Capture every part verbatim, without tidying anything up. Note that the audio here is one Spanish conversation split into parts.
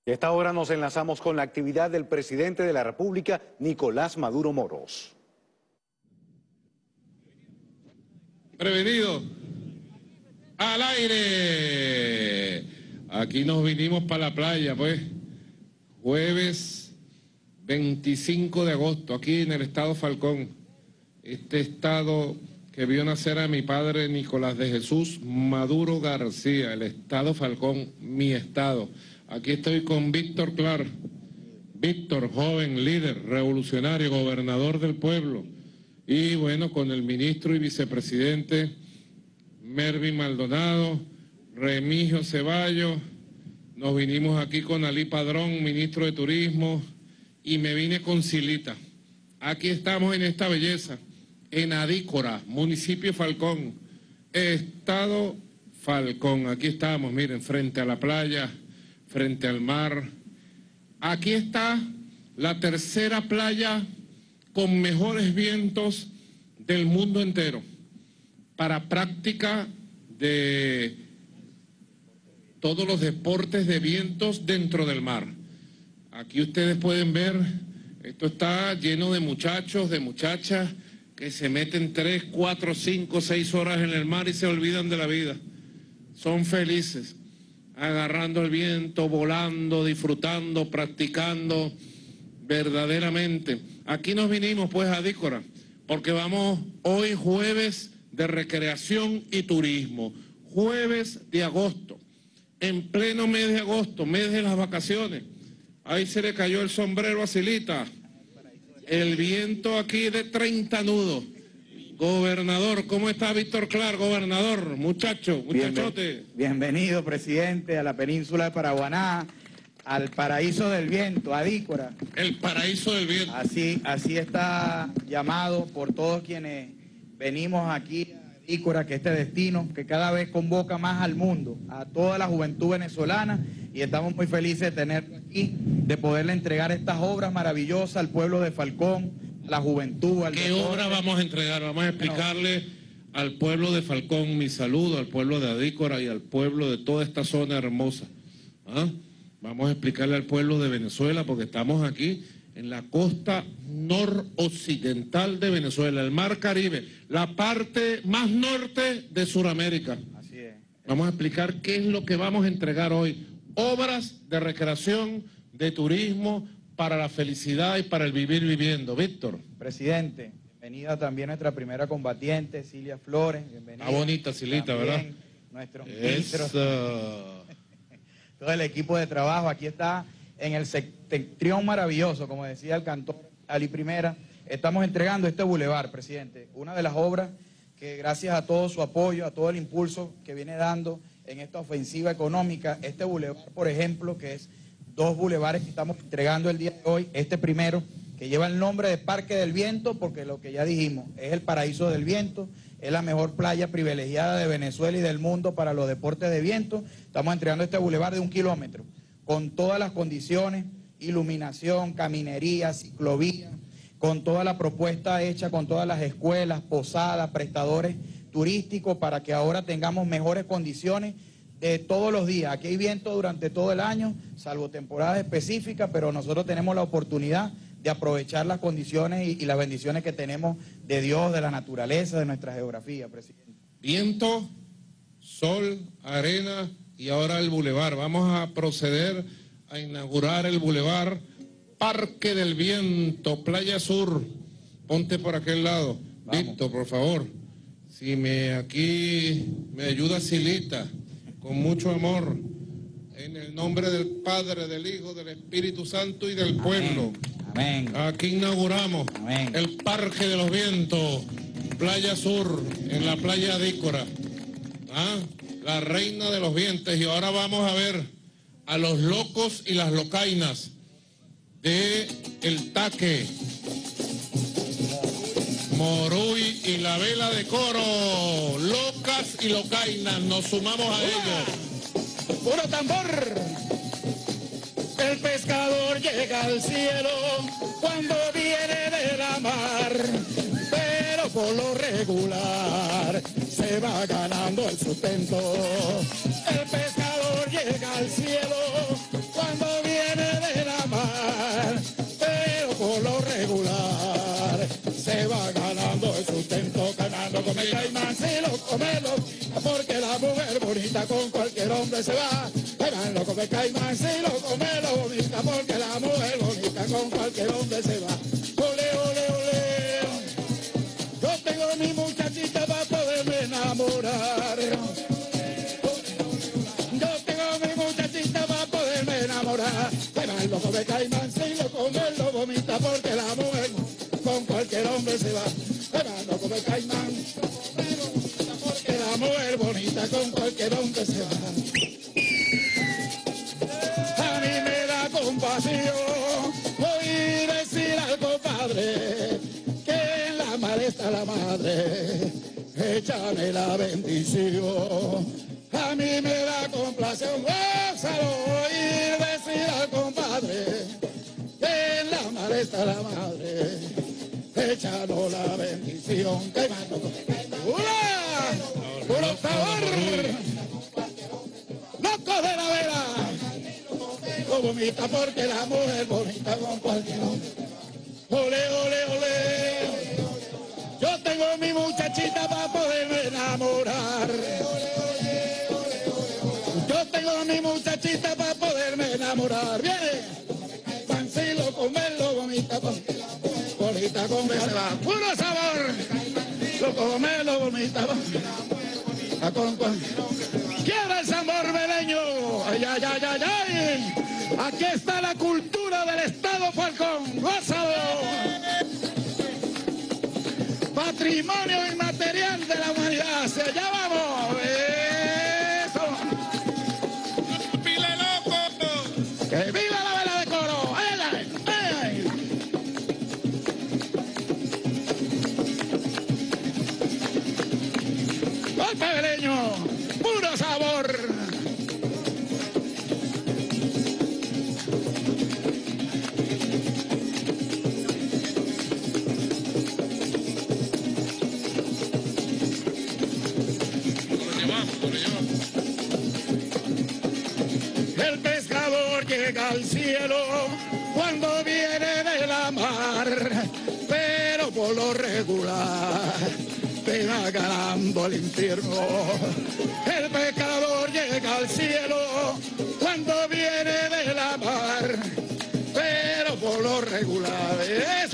Y a esta hora nos enlazamos con la actividad del presidente de la República, Nicolás Maduro Moros. Prevenido. Al aire. Aquí nos vinimos para la playa, pues. Jueves veinticinco de agosto, aquí en el estado Falcón. Este estado que vio nacer a mi padre Nicolás de Jesús Maduro García, el estado Falcón, mi estado. Aquí estoy con Víctor Clark. Víctor, joven, líder, revolucionario, gobernador del pueblo. Y bueno, con el ministro y vicepresidente Mervin Maldonado, Remigio Ceballos. Nos vinimos aquí con Alí Padrón, ministro de Turismo, y me vine con Silita. Aquí estamos en esta belleza, en Adícora, municipio Falcón, estado Falcón. Aquí estamos, miren, frente a la playa, frente al mar. Aquí está la tercera playa con mejores vientos del mundo entero para práctica de todos los deportes de vientos dentro del mar. Aquí ustedes pueden ver, esto está lleno de muchachos, de muchachas que se meten tres, cuatro, cinco, seis horas en el mar y se olvidan de la vida. Son felices, agarrando el viento, volando, disfrutando, practicando verdaderamente. Aquí nos vinimos pues a Adícora, porque vamos hoy jueves de recreación y turismo, jueves de agosto. En pleno mes de agosto, mes de las vacaciones, ahí se le cayó el sombrero a Silita. El viento aquí de treinta nudos. Gobernador, ¿cómo está Víctor Clark, gobernador? Muchacho, muchachote. Bienvenido, presidente, a la península de Paraguaná, al paraíso del viento, Adícora. El paraíso del viento. Así, así está llamado por todos quienes venimos aquí a Adícora, que este destino que cada vez convoca más al mundo, a toda la juventud venezolana, y estamos muy felices de tenerlo aquí, de poderle entregar estas obras maravillosas al pueblo de Falcón, a la juventud, al ¿Qué deporte. obra vamos a entregar? Vamos a explicarle bueno, al pueblo de Falcón mi saludo, al pueblo de Adícora y al pueblo de toda esta zona hermosa. ¿Ah? Vamos a explicarle al pueblo de Venezuela, porque estamos aquí en la costa noroccidental de Venezuela, el mar Caribe, la parte más norte de Sudamérica. Así es. Vamos a explicar qué es lo que vamos a entregar hoy. Obras de recreación, de turismo, para la felicidad y para el vivir viviendo. Víctor. Presidente, bienvenida también nuestra primera combatiente, Cilia Flores. Bienvenida. Está bonita, Silita, ¿verdad? Nuestros ministros. Todo el equipo de trabajo. Aquí está en el septentrión maravilloso, como decía el cantor Ali Primera. Estamos entregando este bulevar, presidente. Una de las obras que gracias a todo su apoyo, a todo el impulso que viene dando en esta ofensiva económica, este bulevar, por ejemplo, que es dos bulevares que estamos entregando el día de hoy. Este primero, que lleva el nombre de Parque del Viento, porque lo que ya dijimos, es el paraíso del viento, es la mejor playa privilegiada de Venezuela y del mundo para los deportes de viento. Estamos entregando este bulevar de un kilómetro, con todas las condiciones, iluminación, caminería, ciclovía, con toda la propuesta hecha, con todas las escuelas, posadas, prestadores turísticos, para que ahora tengamos mejores condiciones de todos los días. Aquí hay viento durante todo el año, salvo temporadas específicas, pero nosotros tenemos la oportunidad de aprovechar las condiciones y, y las bendiciones que tenemos de Dios, de la naturaleza, de nuestra geografía, presidente. Viento, sol, arena y ahora el bulevar. Vamos a proceder a inaugurar el bulevar Parque del Viento, Playa Sur. Ponte por aquel lado. Vamos. Víctor, por favor. Si me aquí me ayuda Silita, con mucho amor, en el nombre del Padre, del Hijo, del Espíritu Santo y del pueblo. Amén. Aquí inauguramos Amén. El Parque de los Vientos, Playa Sur, en la playa Adícora. ¿Ah? La reina de los vientos. Y ahora vamos a ver a los locos y las locainas de El Taque, Moruy y la Vela de Coro. Locas y locainas, nos sumamos a ellos. ¡Puro tambor! El pescador llega al cielo cuando viene de la mar, pero por lo regular se va ganando el sustento. El pescador llega al cielo cuando viene hombre se va. Pero lo come Caimán, si lo come lo vomita, porque la mujer bonita con cualquier hombre se va. Ole, ole, ole. Yo tengo mi muchachita para poderme enamorar. Yo tengo mi muchachita para poderme enamorar. Pero lo come Caimán, si lo come lo vomita, porque la mujer con cualquier hombre se va. Pero lo come Caimán, porque la mujer bonita con cualquier hombre se va. A mí me da compasión oír decir al compadre que en la madre está la madre, échame la bendición. A mí me da complación, gózalo, oír decir al compadre que en la madre está la madre, échanos la bendición. ¡Que mando! ¡Hurra! ¡Puro sabor! ¡Loco de la vela! Lo vomita porque la mujer bonita con cualquier hombre. ¡Ole, ole, ole! Yo tengo mi muchachita para poderme enamorar. Yo tengo mi muchachita para poderme enamorar. ¡Viene! Pancilo, comerlo, vomita, bonita con becerra. ¡Puro sabor! Lo come, lo vomita, a con con. ¡Quiera el sabor veleño! ¡Ay, ay, ay, ay, ay! Aquí está la cultura del Estado Falcón. ¡Gózalo! Patrimonio inmaterial de la humanidad. ¡Hacia allá vamos! ¡Eso! ¡Pile loco! ¡Que viva la vela de coro! ¡Ay, ay, ay! ay! ¡Golpe veleño! ¡Puro sabor! El pescador llega al cielo cuando viene de la mar, pero por lo regular te va ganando el infierno. El pecador llega al cielo cuando viene de la mar, pero por lo regular eso.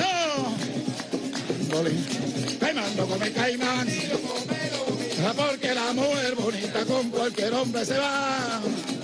Caimán, come Caimán, porque la mujer bonita con cualquier hombre se va.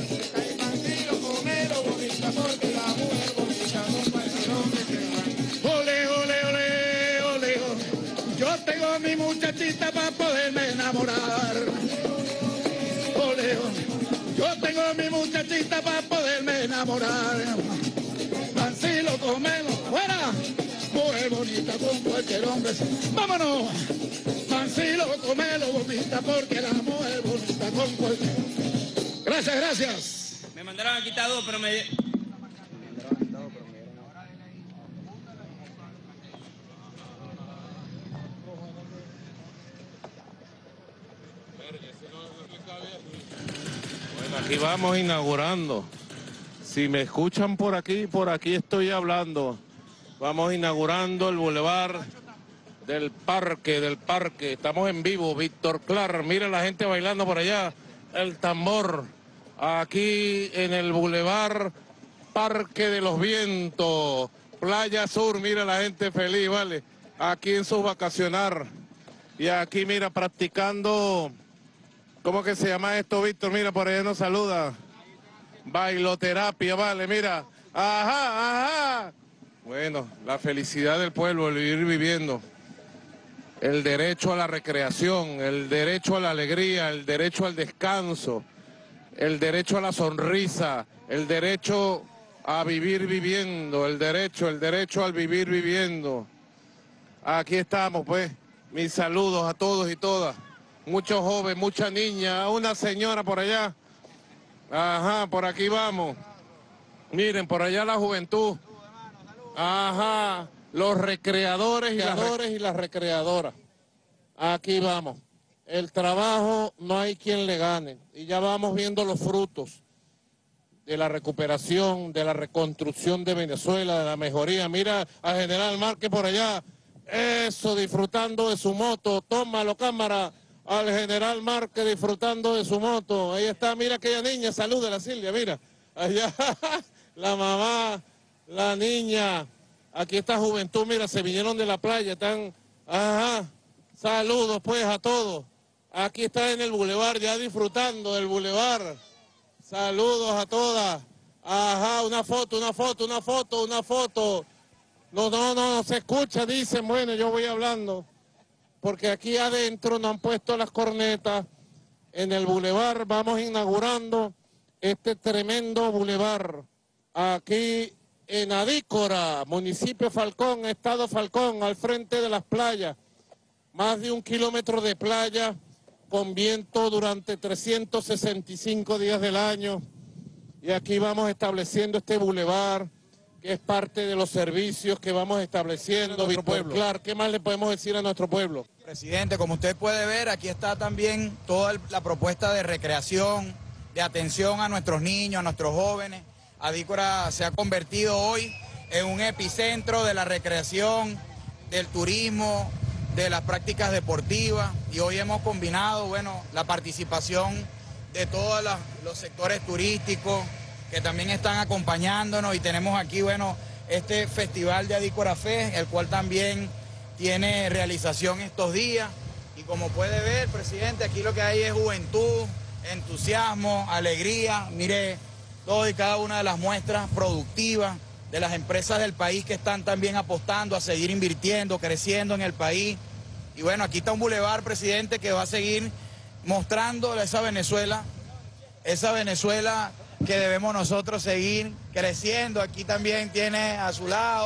Porque la mujer bonita con cualquier hombre se va. Ole, ole, ole, ole, ole. Yo tengo mi muchachita para poderme enamorar. Ole, ole. Yo tengo mi muchachita para poderme enamorar. Pancilo, comelo, fuera. Mujer bonita con cualquier hombre se va. ¡Vámonos! Pancilo, comelo, bonita, porque la mujer bonita con cualquier hombre. Gracias, gracias. Me mandaron a quitar dos, pero me... Bueno, aquí vamos inaugurando. Si me escuchan por aquí, por aquí estoy hablando. Vamos inaugurando el bulevar del parque, del parque. Estamos en vivo, Víctor Clar. Mira la gente bailando por allá. El tambor. Aquí en el bulevar Parque de los Vientos. Playa Sur, mira la gente feliz, ¿vale? Aquí en su vacacionar. Y aquí, mira, practicando... ¿Cómo que se llama esto, Víctor? Mira, por allá nos saluda. Bailoterapia, vale, mira. Ajá, ajá. Bueno, la felicidad del pueblo, el vivir viviendo. El derecho a la recreación, el derecho a la alegría, el derecho al descanso, el derecho a la sonrisa, el derecho a vivir viviendo, el derecho, el derecho al vivir viviendo. Aquí estamos, pues. Mis saludos a todos y todas. Muchos jóvenes, muchas niñas, una señora por allá. Ajá, por aquí vamos. Miren, por allá la juventud. Ajá, los recreadores y las, rec y las recreadoras. Aquí vamos. El trabajo no hay quien le gane. Y ya vamos viendo los frutos de la recuperación, de la reconstrucción de Venezuela, de la mejoría. Mira a General Márquez por allá. Eso, disfrutando de su moto. Tómalo, cámara. al general Márquez disfrutando de su moto. Ahí está, mira aquella niña, salúdala Silvia, mira. Allá, la mamá, la niña. Aquí está Juventud, mira, se vinieron de la playa, están, ajá, saludos pues a todos. Aquí está en el bulevar, ya disfrutando del bulevar. Saludos a todas. Ajá, una foto, una foto, una foto, una foto. No, no, no, no se escucha, dicen, bueno, yo voy hablando. Porque aquí adentro no han puesto las cornetas. En el bulevar vamos inaugurando este tremendo bulevar. Aquí en Adícora, municipio Falcón, estado Falcón, al frente de las playas. Más de un kilómetro de playa con viento durante trescientos sesenta y cinco días del año. Y aquí vamos estableciendo este bulevar, que es parte de los servicios que vamos estableciendo. Víctor pueblo. Clark, ¿qué más le podemos decir a nuestro pueblo? Presidente, como usted puede ver, aquí está también toda la propuesta de recreación, de atención a nuestros niños, a nuestros jóvenes. Adícora se ha convertido hoy en un epicentro de la recreación, del turismo, de las prácticas deportivas, y hoy hemos combinado, bueno, la participación de todos los, los sectores turísticos que también están acompañándonos, y tenemos aquí, bueno, este festival de Adícora Fest, el cual también tiene realización estos días, y como puede ver, presidente, aquí lo que hay es juventud, entusiasmo, alegría. Mire todo y cada una de las muestras productivas de las empresas del país que están también apostando a seguir invirtiendo, creciendo en el país. Y bueno, aquí está un bulevar, presidente, que va a seguir mostrando esa Venezuela, esa Venezuela que debemos nosotros seguir creciendo. Aquí también tiene a su lado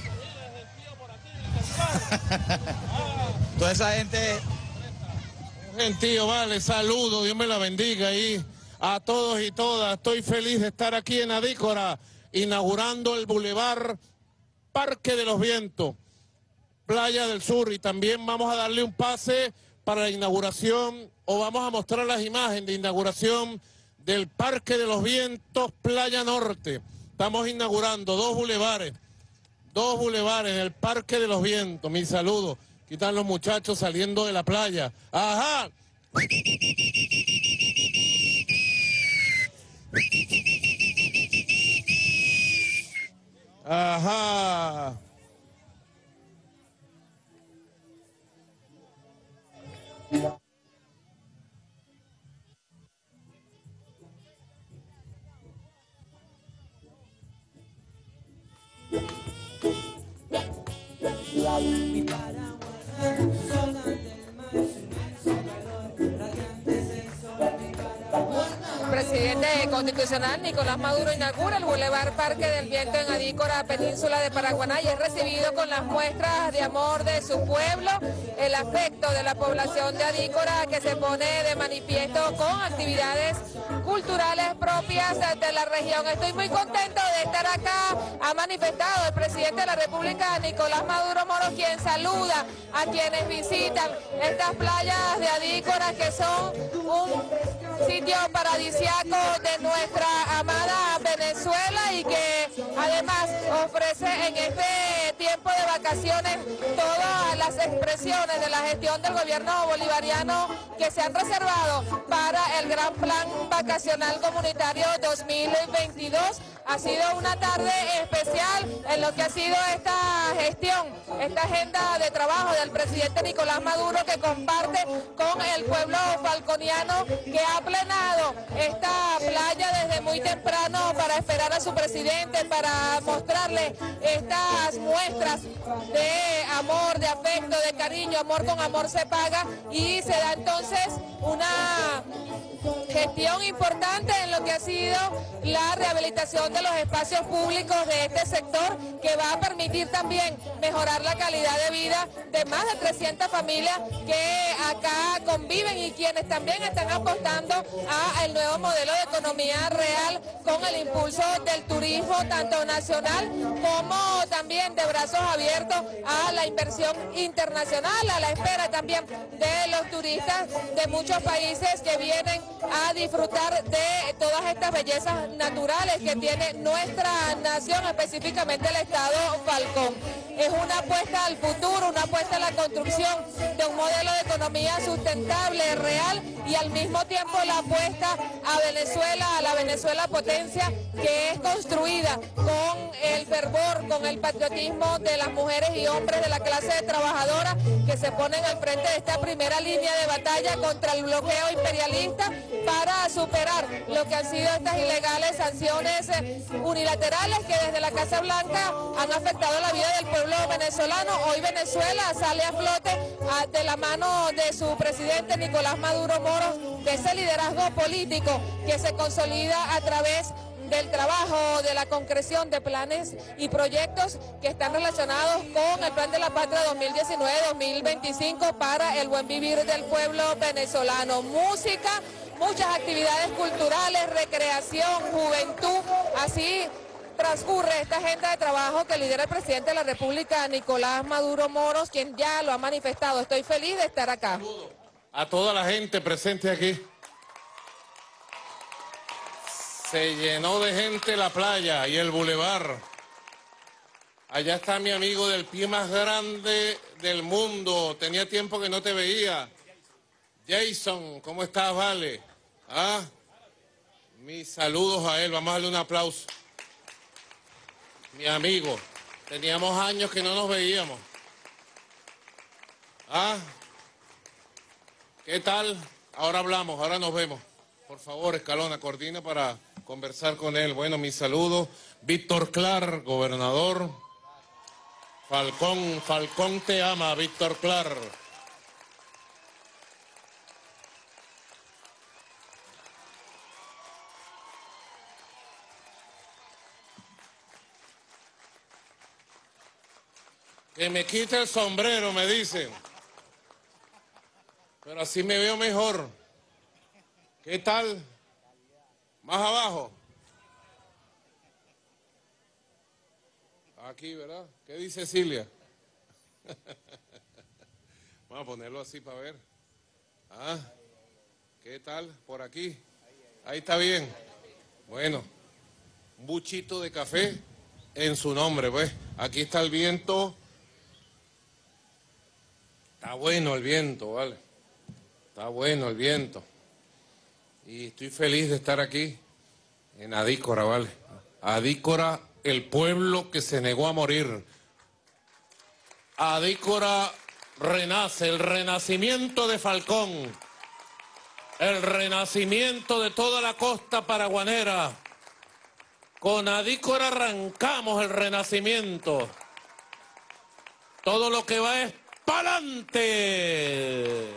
toda esa gente. Gentío, vale, saludo, Dios me la bendiga ahí a todos y todas. Estoy feliz de estar aquí en Adícora, inaugurando el bulevar Parque de los Vientos, Playa del Sur, y también vamos a darle un pase para la inauguración, o vamos a mostrar las imágenes de inauguración del Parque de los Vientos, Playa Norte. Estamos inaugurando dos bulevares, dos bulevares en el Parque de los Vientos. Mi saludo. Aquí están los muchachos saliendo de la playa. ¡Ajá! ¡Ajá! Mi paraguas sola del mar, inmenso calor, radiante es el sol, mi paraguas. El presidente constitucional Nicolás Maduro inaugura el Boulevard Parque del Viento en Adícora, península de Paraguaná, y es recibido con las muestras de amor de su pueblo, el afecto de la población de Adícora, que se pone de manifiesto con actividades culturales propias de la región. Estoy muy contento de estar acá. Ha manifestado el presidente de la República, Nicolás Maduro Moros, quien saluda a quienes visitan estas playas de Adícora, que son un sitio paradisiaco de nuestra amada Venezuela, y que además ofrece en este tiempo de vacaciones todas las expresiones de la gestión del gobierno bolivariano que se han reservado para el gran plan vacacional comunitario dos mil veintidós. Ha sido una tarde especial en lo que ha sido esta gestión, esta agenda de trabajo del presidente Nicolás Maduro, que comparte con el pueblo falconiano, que ha plenado esta playa desde muy temprano para esperar a su presidente, para mostrarle estas muestras de amor, de afecto, de cariño. Amor con amor se paga, y se da entonces una gestión importante en lo que ha sido la rehabilitación de los espacios públicos de este sector, que va a permitir también mejorar la calidad de vida de más de trescientas familias que acá conviven, y quienes también están apostando a el nuevo modelo de economía real, con el impulso del turismo tanto nacional como también de brazos abiertos a la inversión internacional, a la espera también de los turistas de muchos países que vienen a disfrutar de todas estas bellezas naturales que tiene tiene nuestra nación, específicamente el Estado Falcón. Es una apuesta al futuro, una apuesta a la construcción de un modelo de economía sustentable, real, y al mismo tiempo la apuesta a Venezuela, a la Venezuela potencia, que es construida con el fervor, con el patriotismo de las mujeres y hombres de la clase trabajadora que se ponen al frente de esta primera línea de batalla contra el bloqueo imperialista para superar lo que han sido estas ilegales sanciones unilaterales que desde la Casa Blanca han afectado la vida del pueblo venezolano. Hoy Venezuela sale a flote a, de la mano de su presidente Nicolás Maduro Moros, de ese liderazgo político que se consolida a través del trabajo, de la concreción de planes y proyectos que están relacionados con el Plan de la Patria dos mil diecinueve dos mil veinticinco para el buen vivir del pueblo venezolano. Música, muchas actividades culturales, recreación, juventud, así transcurre esta agenda de trabajo que lidera el presidente de la República, Nicolás Maduro Moros, quien ya lo ha manifestado. Estoy feliz de estar acá. A toda la gente presente aquí. Se llenó de gente la playa y el bulevar. Allá está mi amigo del pie más grande del mundo. Tenía tiempo que no te veía. Jason, ¿cómo estás, vale? ¿Ah? Mis saludos a él. Vamos a darle un aplauso. Mi amigo. Teníamos años que no nos veíamos. ¿Ah? ¿Qué tal? Ahora hablamos, ahora nos vemos. Por favor, Escalona, coordina para conversar con él. Bueno, mis saludos. Víctor Clar, gobernador. Falcón, Falcón te ama, Víctor Clar. Que me quite el sombrero, me dicen. Pero así me veo mejor. ¿Qué tal? Más abajo. Aquí, ¿verdad? ¿Qué dice Cilia? Vamos a ponerlo así para ver. Ah, ¿qué tal? Por aquí. Ahí está bien. Bueno, un buchito de café en su nombre, pues. Aquí está el viento. Está bueno el viento, ¿vale? Está bueno el viento. Y estoy feliz de estar aquí en Adícora, ¿vale? Adícora, el pueblo que se negó a morir. Adícora renace, el renacimiento de Falcón, el renacimiento de toda la costa paraguanera. Con Adícora arrancamos el renacimiento. Todo lo que va es ¡pa'lante!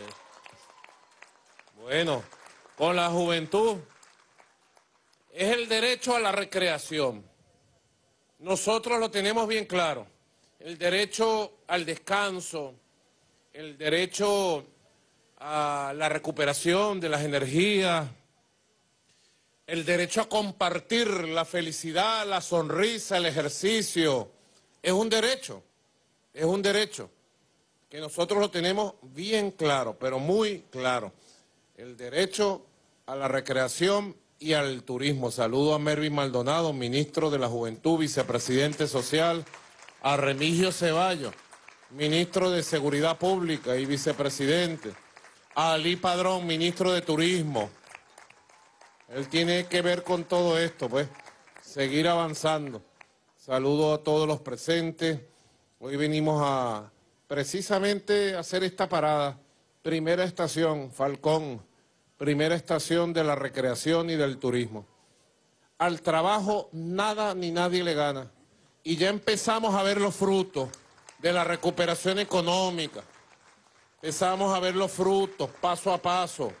Bueno, con la juventud es el derecho a la recreación. Nosotros lo tenemos bien claro. El derecho al descanso, el derecho a la recuperación de las energías, el derecho a compartir la felicidad, la sonrisa, el ejercicio. Es un derecho, es un derecho que nosotros lo tenemos bien claro, pero muy claro. El derecho a la recreación y al turismo. Saludo a Mervin Maldonado, ministro de la Juventud, vicepresidente social, a Remigio Ceballos, ministro de Seguridad Pública y vicepresidente, a Ali Padrón, ministro de Turismo. Él tiene que ver con todo esto, pues, seguir avanzando. Saludo a todos los presentes. Hoy venimos a precisamente hacer esta parada. Primera estación, Falcón. Primera estación de la recreación y del turismo. Al trabajo nada ni nadie le gana. Y ya empezamos a ver los frutos de la recuperación económica. Empezamos a ver los frutos paso a paso.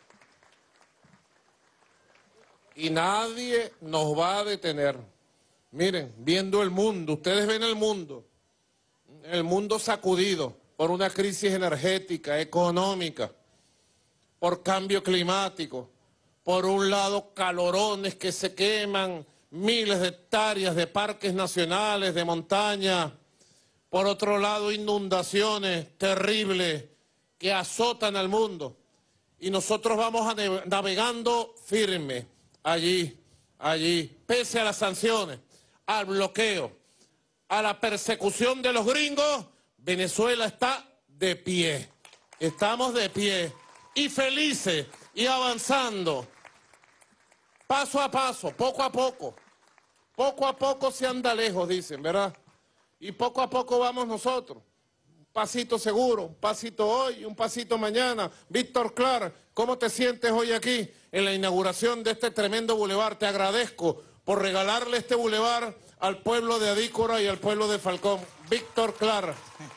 Y nadie nos va a detener. Miren, viendo el mundo, ustedes ven el mundo. El mundo sacudido por una crisis energética, económica, por cambio climático, por un lado calorones que se queman, miles de hectáreas de parques nacionales, de montaña, por otro lado inundaciones terribles que azotan al mundo. Y nosotros vamos a navegando firme allí, allí, pese a las sanciones, al bloqueo, a la persecución de los gringos, Venezuela está de pie. Estamos de pie y felices y avanzando, paso a paso, poco a poco. Poco a poco se anda lejos, dicen, ¿verdad? Y poco a poco vamos nosotros. Un pasito seguro, un pasito hoy, un pasito mañana. Víctor Clark, ¿cómo te sientes hoy aquí en la inauguración de este tremendo bulevar? Te agradezco por regalarle este bulevar al pueblo de Adícora y al pueblo de Falcón. Víctor Clark.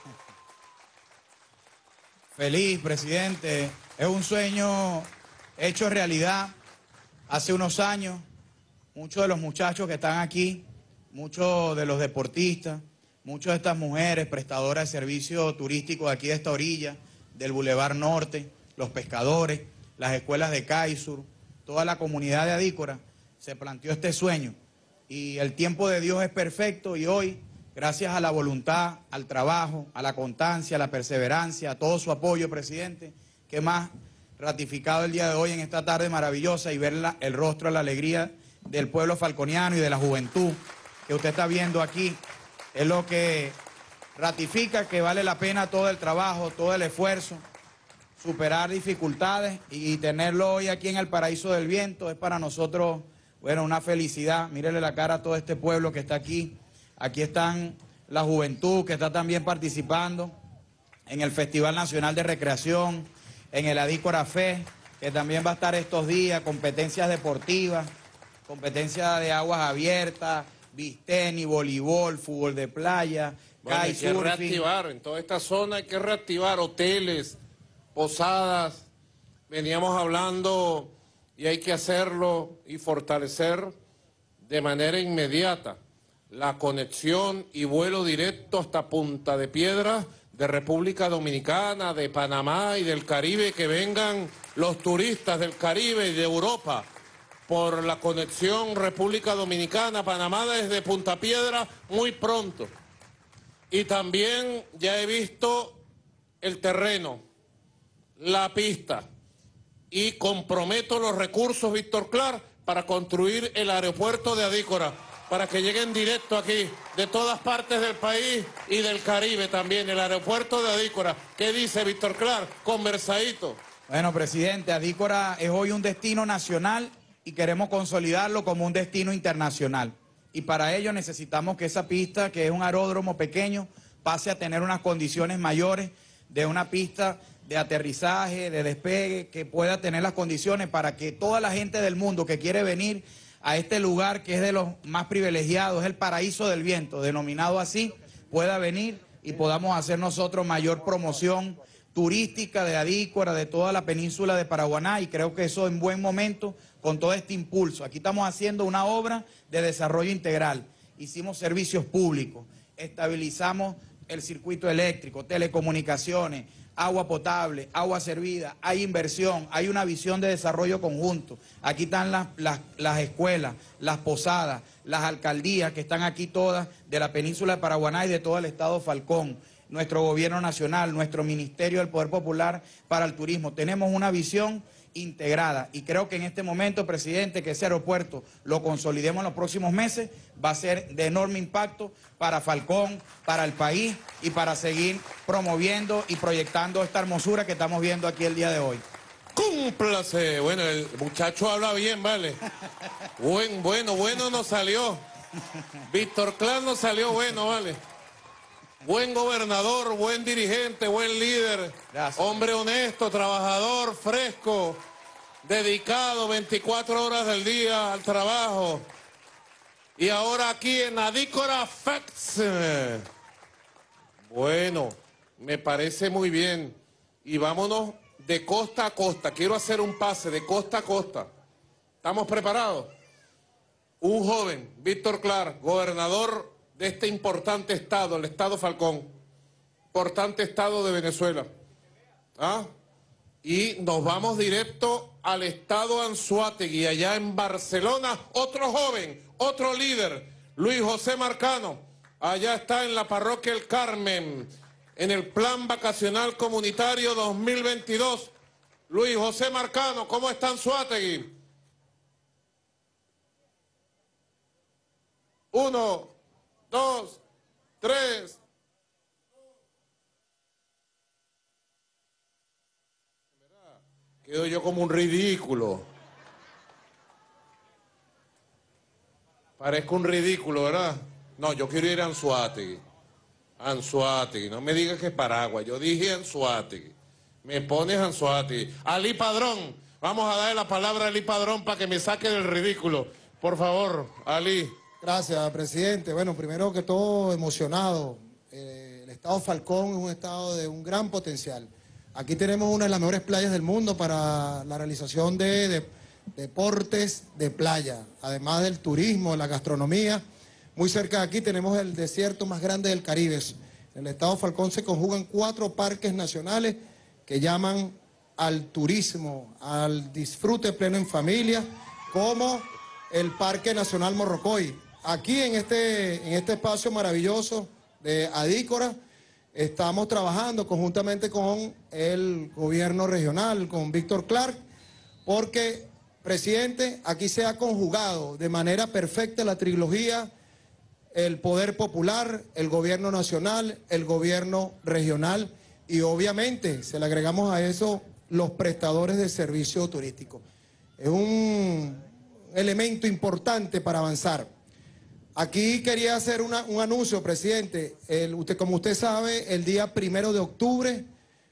Feliz, presidente. Es un sueño hecho realidad. Hace unos años, muchos de los muchachos que están aquí, muchos de los deportistas, muchas de estas mujeres prestadoras de servicios turísticos de aquí de esta orilla, del Boulevard Norte, los pescadores, las escuelas de Kaisur, toda la comunidad de Adícora, se planteó este sueño. Y el tiempo de Dios es perfecto y hoy, gracias a la voluntad, al trabajo, a la constancia, a la perseverancia, a todo su apoyo, presidente, que más ratificado el día de hoy en esta tarde maravillosa y ver la, el rostro, la alegría del pueblo falconiano y de la juventud que usted está viendo aquí, es lo que ratifica que vale la pena todo el trabajo, todo el esfuerzo, superar dificultades y tenerlo hoy aquí en el Paraíso del Viento es para nosotros, bueno, una felicidad. Mírele la cara a todo este pueblo que está aquí. Aquí están la juventud que está también participando en el Festival Nacional de Recreación, en el Adícora Fest, que también va a estar estos días, competencias deportivas, competencias de aguas abiertas, beach tenis, voleibol, fútbol de playa, bueno, hay que reactivar, en toda esta zona hay que reactivar hoteles, posadas, veníamos hablando y hay que hacerlo y fortalecer de manera inmediata la conexión y vuelo directo hasta Punta de Piedra de República Dominicana, de Panamá y del Caribe, que vengan los turistas del Caribe y de Europa por la conexión República Dominicana, Panamá desde Punta Piedra muy pronto. Y también ya he visto el terreno, la pista, y comprometo los recursos, Víctor Clark, para construir el aeropuerto de Adícora, para que lleguen directo aquí, de todas partes del país y del Caribe también, el aeropuerto de Adícora. ¿Qué dice Víctor Clark? Conversadito. Bueno, presidente, Adícora es hoy un destino nacional y queremos consolidarlo como un destino internacional. Y para ello necesitamos que esa pista, que es un aeródromo pequeño, pase a tener unas condiciones mayores de una pista de aterrizaje, de despegue, que pueda tener las condiciones para que toda la gente del mundo que quiere venir a este lugar que es de los más privilegiados, es el Paraíso del Viento, denominado así, pueda venir y podamos hacer nosotros mayor promoción turística de Adícora, de toda la península de Paraguaná, y creo que eso en buen momento con todo este impulso. Aquí estamos haciendo una obra de desarrollo integral, hicimos servicios públicos, estabilizamos el circuito eléctrico, telecomunicaciones, agua potable, agua servida, hay inversión, hay una visión de desarrollo conjunto. Aquí están las, las, las escuelas, las posadas, las alcaldías que están aquí todas de la península de Paraguaná y de todo el estado Falcón, nuestro gobierno nacional, nuestro Ministerio del Poder Popular para el Turismo. Tenemos una visión integrada y creo que en este momento, presidente, que ese aeropuerto lo consolidemos en los próximos meses, va a ser de enorme impacto para Falcón, para el país y para seguir promoviendo y proyectando esta hermosura que estamos viendo aquí el día de hoy. ¡Cúmplase! Bueno, el muchacho habla bien, ¿vale? Buen, bueno, bueno nos salió. Víctor Clark nos salió bueno, ¿vale? Buen gobernador, buen dirigente, buen líder. Gracias. Hombre honesto, trabajador, fresco, dedicado veinticuatro horas del día al trabajo. Y ahora aquí en Adícora Facts. Bueno, me parece muy bien. Y vámonos de costa a costa. Quiero hacer un pase de costa a costa. ¿Estamos preparados? Un joven, Víctor Clark, gobernador de este importante estado, el estado Falcón, importante estado de Venezuela. ¿Ah? Y nos vamos directo al estado Anzoátegui, allá en Barcelona, otro joven, otro líder, Luis José Marcano, allá está en la parroquia El Carmen, en el Plan Vacacional Comunitario dos mil veintidós. Luis José Marcano, ¿cómo está Anzoátegui? Uno, dos, tres. Quedo yo como un ridículo. Parezco un ridículo, ¿verdad? No, yo quiero ir a Anzoátegui. Anzoátegui, no me digas que es Paraguay. Yo dije Anzoátegui. Me pones Anzoátegui. Ali Padrón, vamos a darle la palabra a Ali Padrón para que me saque del ridículo. Por favor, Ali. Gracias, presidente. Bueno, primero que todo, emocionado. Eh, el estado Falcón es un estado de un gran potencial. Aquí tenemos una de las mejores playas del mundo para la realización de, de deportes de playa, además del turismo, la gastronomía. Muy cerca de aquí tenemos el desierto más grande del Caribe. En el estado Falcón se conjugan cuatro parques nacionales que llaman al turismo, al disfrute pleno en familia, como el Parque Nacional Morrocoy. Aquí en este, en este espacio maravilloso de Adícora, estamos trabajando conjuntamente con el gobierno regional, con Víctor Clark, porque, presidente, aquí se ha conjugado de manera perfecta la trilogía, el poder popular, el gobierno nacional, el gobierno regional, y obviamente se le agregamos a eso los prestadores de servicio turístico. Es un elemento importante para avanzar. Aquí quería hacer una, un anuncio, presidente. El, usted, como usted sabe, el día primero de octubre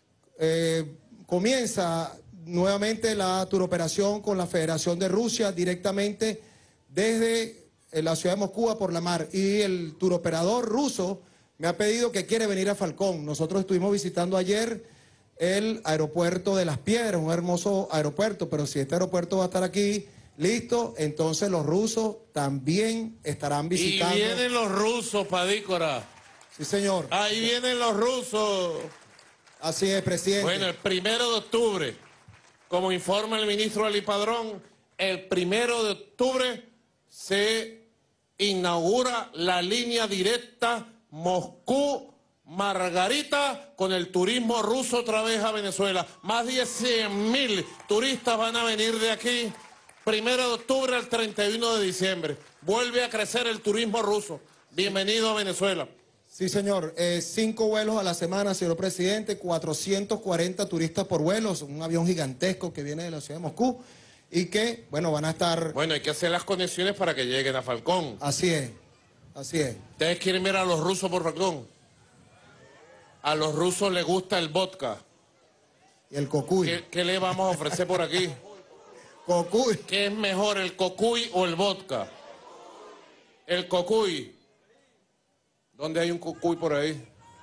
eh, comienza nuevamente la turoperación con la Federación de Rusia directamente desde la ciudad de Moscú por la mar. Y el turoperador ruso me ha pedido que quiere venir a Falcón. Nosotros estuvimos visitando ayer el aeropuerto de Las Piedras, un hermoso aeropuerto, pero si este aeropuerto va a estar aquí listo, entonces los rusos también estarán visitando. Y vienen los rusos, Padícora. Sí, señor. Ahí vienen los rusos. Así es, presidente. Bueno, el primero de octubre, como informa el ministro Ali Padrón, el primero de octubre se inaugura la línea directa Moscú-Margarita con el turismo ruso otra vez a Venezuela. Más de cien mil turistas van a venir de aquí. Primero de octubre al treinta y uno de diciembre. Vuelve a crecer el turismo ruso. Bienvenido a Venezuela. Sí, señor. Eh, cinco vuelos a la semana, señor presidente. cuatrocientos cuarenta turistas por vuelo. Un avión gigantesco que viene de la ciudad de Moscú. Y que, bueno, van a estar... Bueno, hay que hacer las conexiones para que lleguen a Falcón. Así es. Así es. ¿Ustedes quieren ver a los rusos por Falcón? A los rusos les gusta el vodka. Y el cocuy. ¿Qué, qué le vamos a ofrecer por aquí? Cocuy. ¿Qué es mejor, el cocuy o el vodka? El cocuy. ¿Dónde hay un cocuy por ahí?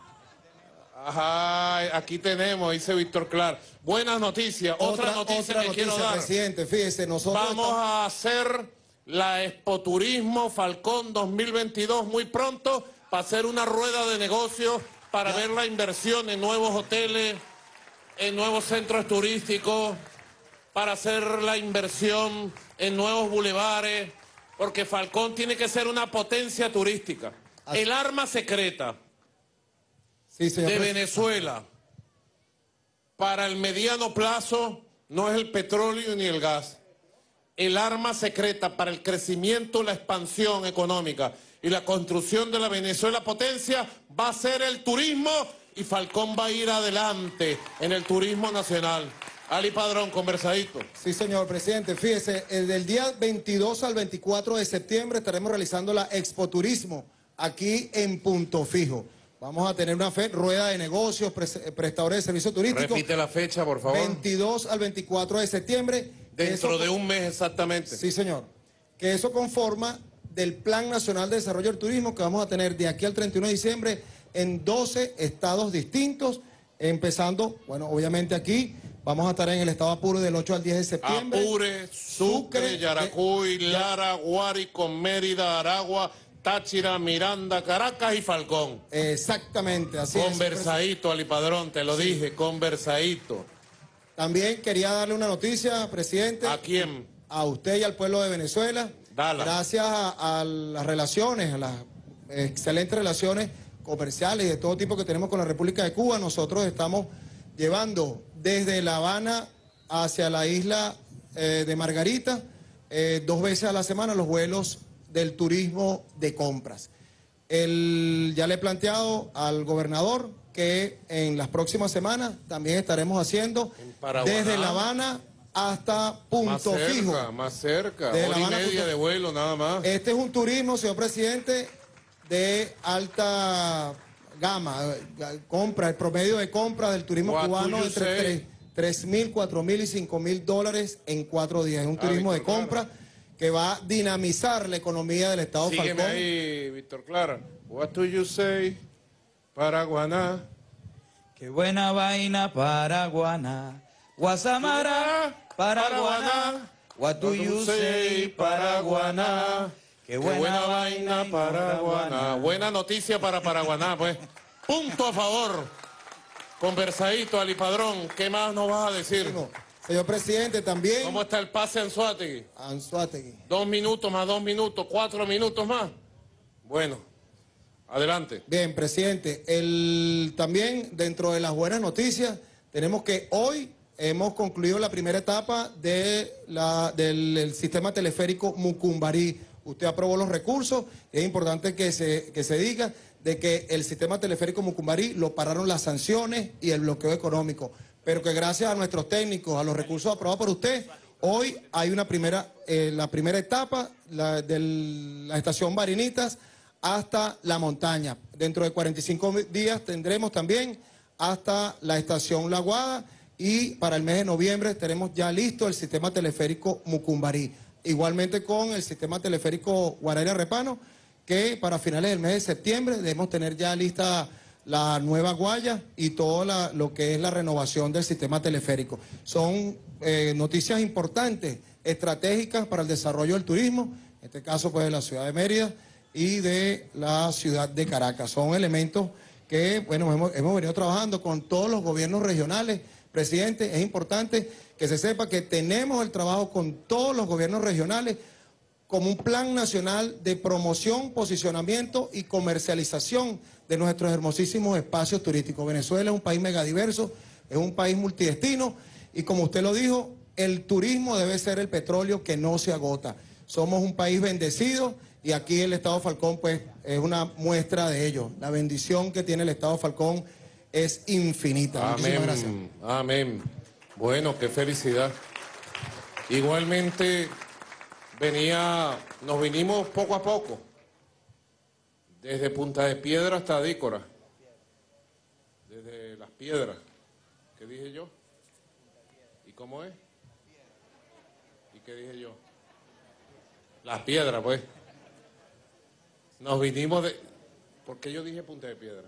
Ajá, aquí tenemos, dice Víctor Clark. Buenas noticias. Otra, otra noticia otra que noticia, quiero dar. presidente, fíjese, nosotros Vamos estamos... a hacer la Expo Turismo Falcón dos mil veintidós muy pronto para hacer una rueda de negocios, para ya ver la inversión en nuevos hoteles, en nuevos centros turísticos, para hacer la inversión en nuevos bulevares, porque Falcón tiene que ser una potencia turística. Así. El arma secreta sí, señor de presidente. Venezuela para el mediano plazo no es el petróleo ni el gas. El arma secreta para el crecimiento, la expansión económica y la construcción de la Venezuela potencia va a ser el turismo, y Falcón va a ir adelante en el turismo nacional. Ali Padrón, conversadito. Sí, señor presidente. Fíjese, el del día veintidós al veinticuatro de septiembre estaremos realizando la Expo Turismo aquí en Punto Fijo. Vamos a tener una fe, rueda de negocios, pre prestadores de servicios turísticos. Repite la fecha, por favor. veintidós al veinticuatro de septiembre. Dentro eso, de un mes exactamente. Sí, señor. Que eso conforma del Plan Nacional de Desarrollo del Turismo que vamos a tener de aquí al treinta y uno de diciembre en doce estados distintos, empezando, bueno, obviamente aquí. Vamos a estar en el estado Apure del ocho al diez de septiembre. Apure, Sucre, Sucre Yaracuy, de... Lara, Guárico, Mérida, Aragua, Táchira, Miranda, Caracas y Falcón. Exactamente, así conversadito, es. Ali Padrón, te lo sí. dije, conversadito. También quería darle una noticia, presidente. ¿A quién? A usted y al pueblo de Venezuela. Dala. Gracias a, a las relaciones, a las excelentes relaciones comerciales y de todo tipo que tenemos con la República de Cuba, nosotros estamos llevando desde La Habana hacia la isla eh, de Margarita, eh, dos veces a la semana los vuelos del turismo de compras. El, ya le he planteado al gobernador que en las próximas semanas también estaremos haciendo desde La Habana hasta Punto más cerca, Fijo. Más cerca, De hora y La Habana, media Punto- de vuelo nada más. Este es un turismo, señor presidente, de alta gama, eh, compra, el promedio de compra del turismo What do cubano you entre say? tres mil, cuatro mil y cinco mil dólares en cuatro días. Es un Ah, turismo de Víctor compra que va a dinamizar la economía del estado Sígueme Falcón. ahí, Víctor Clara. What do you say, Paraguaná? Qué buena vaina Paraguaná. Guasamara, Paraguaná. What do you say, Paraguaná? Qué buena vaina Paraguaná. Buena noticia para Paraguaná, pues. Punto a favor. Conversadito, Ali Padrón. ¿Qué más nos vas a decir? Bueno, señor presidente, también ¿Cómo está el pase en Anzoátegui? Anzoátegui. Dos minutos más dos minutos, cuatro minutos más. Bueno, adelante. Bien, presidente, el, también dentro de las buenas noticias, tenemos que hoy hemos concluido la primera etapa de la, del el sistema teleférico Mucumbarí. Usted aprobó los recursos, es importante que se, que se diga de que el sistema teleférico Mucumbarí lo pararon las sanciones y el bloqueo económico, pero que gracias a nuestros técnicos, a los recursos aprobados por usted, hoy hay una primera, eh, la primera etapa la, de la estación Barinitas hasta la montaña. Dentro de cuarenta y cinco días tendremos también hasta la estación La Guada y para el mes de noviembre tenemos ya listo el sistema teleférico Mucumbarí. Igualmente con el sistema teleférico Guaraira Repano, que para finales del mes de septiembre debemos tener ya lista la nueva Guaya y todo la, lo que es la renovación del sistema teleférico. Son eh, noticias importantes, estratégicas para el desarrollo del turismo, en este caso pues de la ciudad de Mérida y de la ciudad de Caracas. Son elementos que, bueno, hemos, hemos venido trabajando con todos los gobiernos regionales. Presidente, es importante que se sepa que tenemos el trabajo con todos los gobiernos regionales como un plan nacional de promoción, posicionamiento y comercialización de nuestros hermosísimos espacios turísticos. Venezuela es un país megadiverso, es un país multidestino y como usted lo dijo, el turismo debe ser el petróleo que no se agota. Somos un país bendecido y aquí el Estado Falcón pues es una muestra de ello. La bendición que tiene el Estado Falcón es infinita. Muchísimas gracias. Amén, amén. Bueno, qué felicidad. Igualmente venía, nos vinimos poco a poco, desde Punta de Piedra hasta Adícora, desde Las Piedras. ¿Qué dije yo? ¿Y cómo es? ¿Y qué dije yo? Las Piedras, pues. Nos vinimos de... ¿Por qué yo dije Punta de Piedra?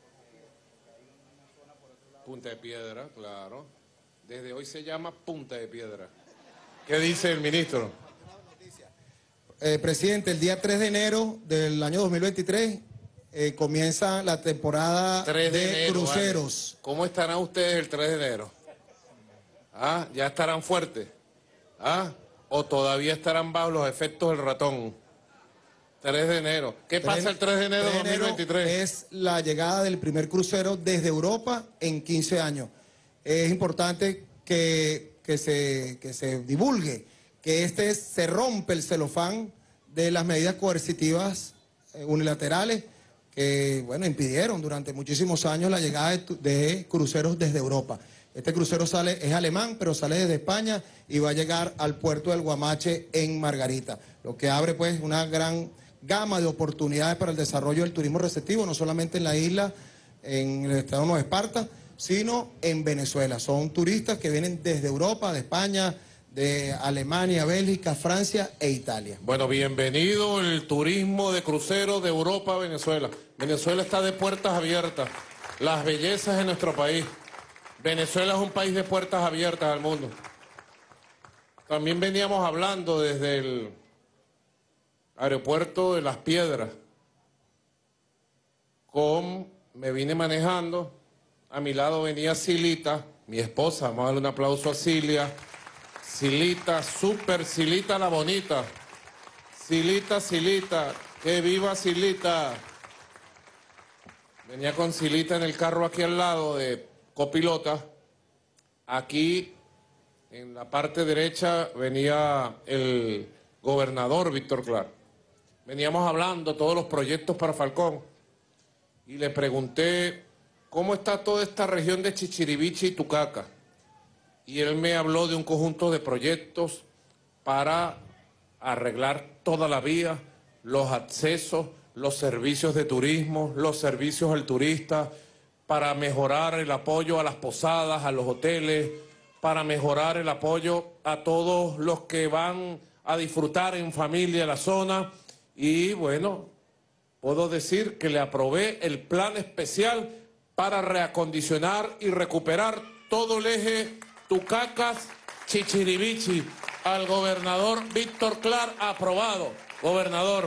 Punta de Piedra, claro. Desde hoy se llama Punta de Piedra. ¿Qué dice el ministro? Eh, presidente, el día tres de enero del año dos mil veintitrés eh, comienza la temporada tres de, de enero, cruceros. Vale. ¿Cómo estarán ustedes el tres de enero? ¿Ah? ¿Ya estarán fuertes? ¿Ah? ¿O todavía estarán bajo los efectos del ratón? tres de enero. ¿Qué pasa el tres de enero de dos mil veintitrés? Es la llegada del primer crucero desde Europa en quince años. Es importante que, que, se, que se divulgue que este se rompe el celofán de las medidas coercitivas eh, unilaterales que, bueno, impidieron durante muchísimos años la llegada de, de cruceros desde Europa. Este crucero sale, es alemán, pero sale desde España y va a llegar al puerto del Guamache en Margarita, lo que abre pues una gran gama de oportunidades para el desarrollo del turismo receptivo, no solamente en la isla, en el estado de Nueva Esparta, sino en Venezuela. Son turistas que vienen desde Europa, de España, de Alemania, Bélgica, Francia e Italia. Bueno, bienvenido el turismo de crucero de Europa a Venezuela. Venezuela está de puertas abiertas. Las bellezas de nuestro país. Venezuela es un país de puertas abiertas al mundo. También veníamos hablando desde el aeropuerto de Las Piedras. Con, me vine manejando, a mi lado venía Silita, mi esposa, vamos a darle un aplauso a Cilia. Silita, súper Silita la bonita. Silita, Silita, que viva Silita. Venía con Silita en el carro aquí al lado de copilota. Aquí, en la parte derecha, venía el gobernador Víctor Clara. veníamos hablando todos los proyectos para Falcón y le pregunté cómo está toda esta región de Chichiriviche y Tucaca. Y él me habló de un conjunto de proyectos para arreglar toda la vía, los accesos, los servicios de turismo, los servicios al turista, para mejorar el apoyo a las posadas, a los hoteles, para mejorar el apoyo a todos los que van a disfrutar en familia la zona. Y bueno, puedo decir que le aprobé el plan especial para reacondicionar y recuperar todo el eje Tucacas, Chichiriviche, al gobernador Víctor Clar, aprobado, gobernador.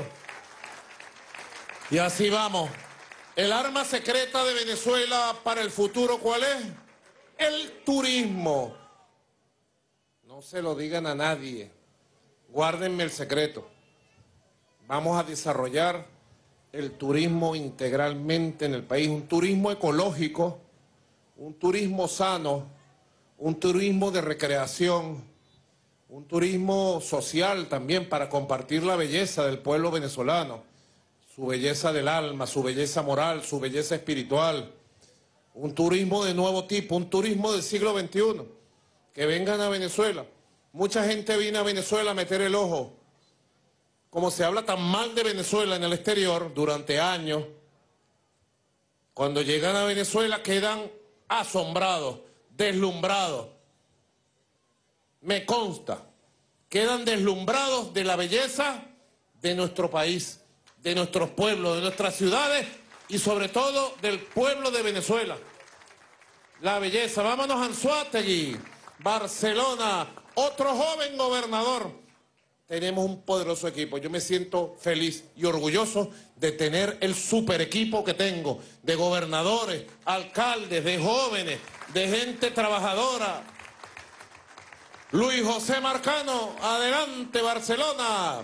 Y así vamos. El arma secreta de Venezuela para el futuro, ¿cuál es? El turismo. No se lo digan a nadie, guárdenme el secreto. Vamos a desarrollar el turismo integralmente en el país, un turismo ecológico, un turismo sano, un turismo de recreación, un turismo social también para compartir la belleza del pueblo venezolano, su belleza del alma, su belleza moral, su belleza espiritual, un turismo de nuevo tipo, un turismo del siglo veintiuno, que vengan a Venezuela. Mucha gente viene a Venezuela a meter el ojo. Como se habla tan mal de Venezuela en el exterior durante años, cuando llegan a Venezuela quedan asombrados, deslumbrados. Me consta, quedan deslumbrados de la belleza de nuestro país, de nuestros pueblos, de nuestras ciudades y sobre todo del pueblo de Venezuela. La belleza. Vámonos a Anzoátegui, Barcelona, otro joven gobernador. Tenemos un poderoso equipo. Yo me siento feliz y orgulloso de tener el super equipo que tengo, de gobernadores, alcaldes, de jóvenes, de gente trabajadora. Luis José Marcano, adelante Barcelona.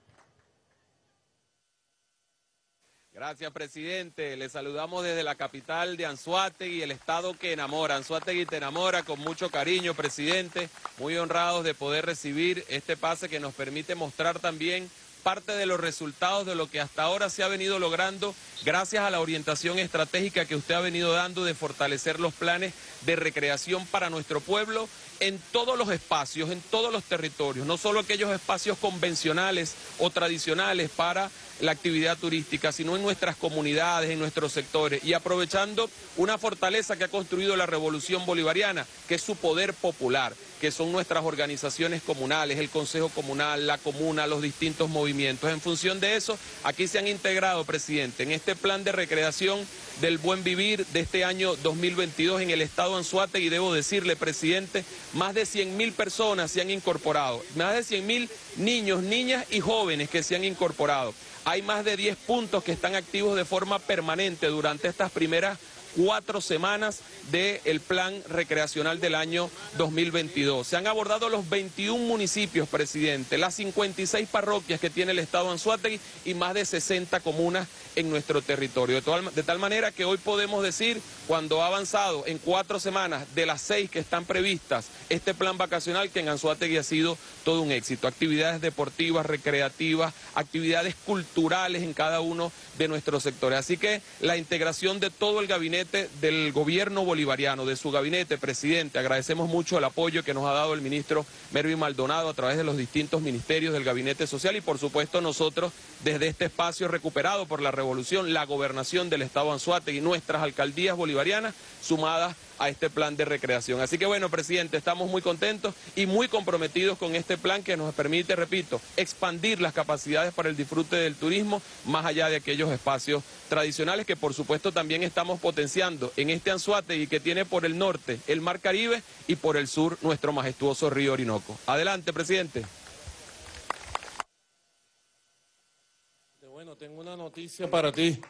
Gracias, presidente. Le saludamos desde la capital de Anzoátegui, el estado que enamora. Anzoátegui te enamora con mucho cariño, presidente. Muy honrados de poder recibir este pase que nos permite mostrar también parte de los resultados de lo que hasta ahora se ha venido logrando gracias a la orientación estratégica que usted ha venido dando de fortalecer los planes de recreación para nuestro pueblo en todos los espacios, en todos los territorios, no solo aquellos espacios convencionales o tradicionales para la actividad turística, sino en nuestras comunidades, en nuestros sectores, y aprovechando una fortaleza que ha construido la Revolución Bolivariana, que es su poder popular, que son nuestras organizaciones comunales, el Consejo Comunal, la Comuna, los distintos movimientos. En función de eso, aquí se han integrado, presidente, en este plan de recreación del buen vivir de este año dos mil veintidós en el estado de Anzoátegui, y debo decirle, presidente, más de cien mil personas se han incorporado, más de cien mil niños, niñas y jóvenes que se han incorporado. Hay más de diez puntos que están activos de forma permanente durante estas primeras cuatro semanas del plan recreacional del año dos mil veintidós. Se han abordado los veintiún municipios, presidente, las cincuenta y seis parroquias que tiene el estado de Anzoátegui y más de sesenta comunas en nuestro territorio. De tal, de tal manera que hoy podemos decir, cuando ha avanzado en cuatro semanas de las seis que están previstas, este plan vacacional, que en Anzoátegui ha sido todo un éxito. Actividades deportivas, recreativas, actividades culturales en cada uno de nuestros sectores. Así que la integración de todo el gabinete del gobierno bolivariano, de su gabinete, presidente, agradecemos mucho el apoyo que nos ha dado el ministro Mervin Maldonado a través de los distintos ministerios del gabinete social y por supuesto nosotros desde este espacio recuperado por la revolución, la gobernación del estado de Anzoátegui y nuestras alcaldías bolivarianas sumadas a este plan de recreación. Así que bueno, presidente, estamos muy contentos y muy comprometidos con este plan que nos permite, repito, expandir las capacidades para el disfrute del turismo más allá de aquellos espacios tradicionales que por supuesto también estamos potenciando en este Anzoátegui que tiene por el norte el Mar Caribe y por el sur nuestro majestuoso río Orinoco. Adelante, presidente. Bueno, tengo una noticia para ti.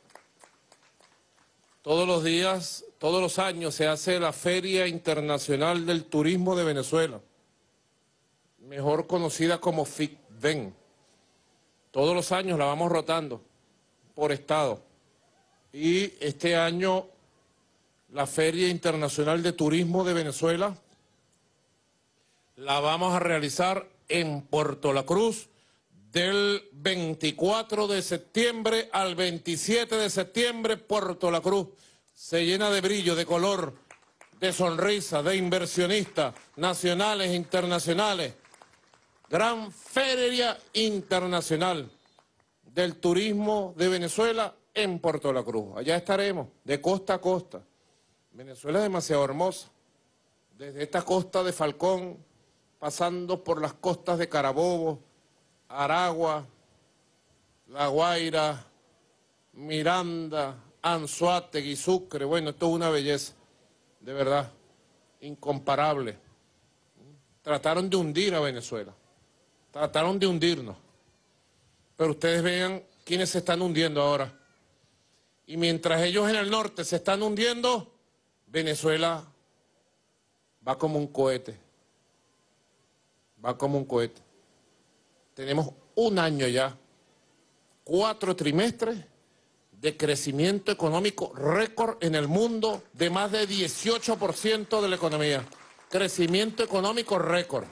Todos los días, todos los años se hace la Feria Internacional del Turismo de Venezuela, mejor conocida como FICVEN. Todos los años la vamos rotando por estado. Y este año la Feria Internacional de Turismo de Venezuela la vamos a realizar en Puerto La Cruz, Del veinticuatro de septiembre al veintisiete de septiembre, Puerto La Cruz se llena de brillo, de color, de sonrisa, de inversionistas nacionales e internacionales. Gran Feria Internacional del Turismo de Venezuela en Puerto La Cruz. Allá estaremos, de costa a costa. Venezuela es demasiado hermosa. Desde esta costa de Falcón, pasando por las costas de Carabobo, Aragua, La Guaira, Miranda, Anzoátegui, Sucre. Bueno, esto es una belleza, de verdad, incomparable. Trataron de hundir a Venezuela, trataron de hundirnos. Pero ustedes vean quiénes se están hundiendo ahora. Y mientras ellos en el norte se están hundiendo, Venezuela va como un cohete. Va como un cohete. Tenemos un año ya, cuatro trimestres de crecimiento económico récord en el mundo de más de dieciocho por ciento de la economía. Crecimiento económico récord.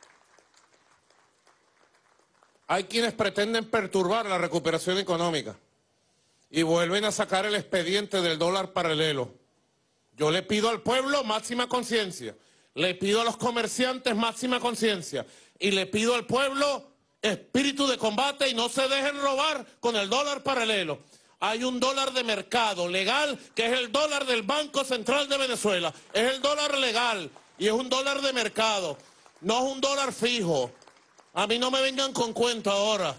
Hay quienes pretenden perturbar la recuperación económica y vuelven a sacar el expediente del dólar paralelo. Yo le pido al pueblo máxima conciencia, le pido a los comerciantes máxima conciencia y le pido al pueblo espíritu de combate y no se dejen robar con el dólar paralelo. Hay un dólar de mercado legal que es el dólar del Banco Central de Venezuela. Es el dólar legal y es un dólar de mercado, no es un dólar fijo. A mí no me vengan con cuento ahora.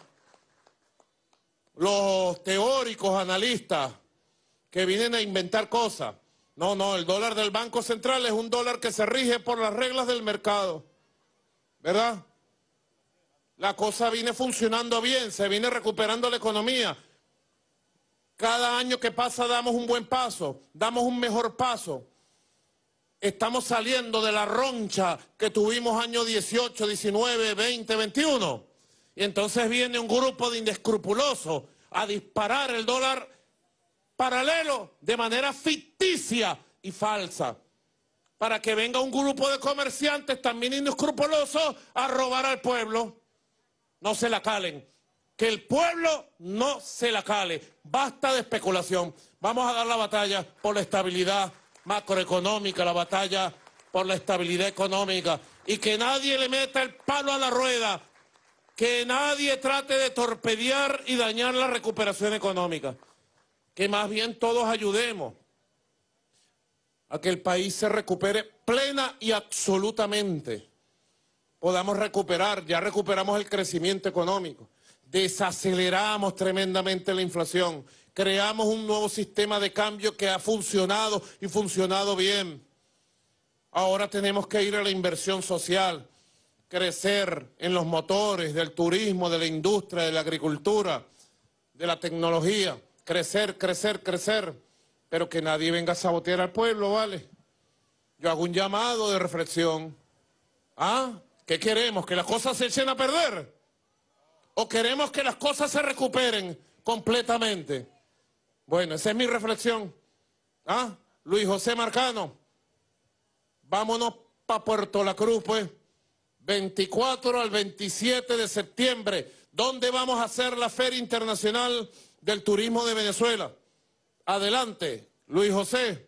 Los teóricos, analistas que vienen a inventar cosas. No, no, el dólar del Banco Central es un dólar que se rige por las reglas del mercado. ¿Verdad? La cosa viene funcionando bien, se viene recuperando la economía. Cada año que pasa damos un buen paso, damos un mejor paso. Estamos saliendo de la roncha que tuvimos años dieciocho, diecinueve, veinte, veintiuno. Y entonces viene un grupo de inescrupulosos a disparar el dólar paralelo de manera ficticia y falsa, para que venga un grupo de comerciantes también inescrupulosos a robar al pueblo. No se la calen, que el pueblo no se la cale, basta de especulación. Vamos a dar la batalla por la estabilidad macroeconómica, la batalla por la estabilidad económica, y que nadie le meta el palo a la rueda, que nadie trate de torpedear y dañar la recuperación económica, que más bien todos ayudemos a que el país se recupere plena y absolutamente. Podamos recuperar, ya recuperamos el crecimiento económico, desaceleramos tremendamente la inflación, creamos un nuevo sistema de cambio que ha funcionado y funcionado bien. Ahora tenemos que ir a la inversión social, crecer en los motores del turismo, de la industria, de la agricultura, de la tecnología, crecer, crecer, crecer, pero que nadie venga a sabotear al pueblo, ¿vale? Yo hago un llamado de reflexión. ¿Ah? ¿Qué queremos? ¿Que las cosas se echen a perder? ¿O queremos que las cosas se recuperen completamente? Bueno, esa es mi reflexión. ¿Ah? Luis José Marcano, vámonos para Puerto La Cruz, pues. veinticuatro al veintisiete de septiembre, ¿dónde vamos a hacer la Feria Internacional del Turismo de Venezuela? Adelante, Luis José.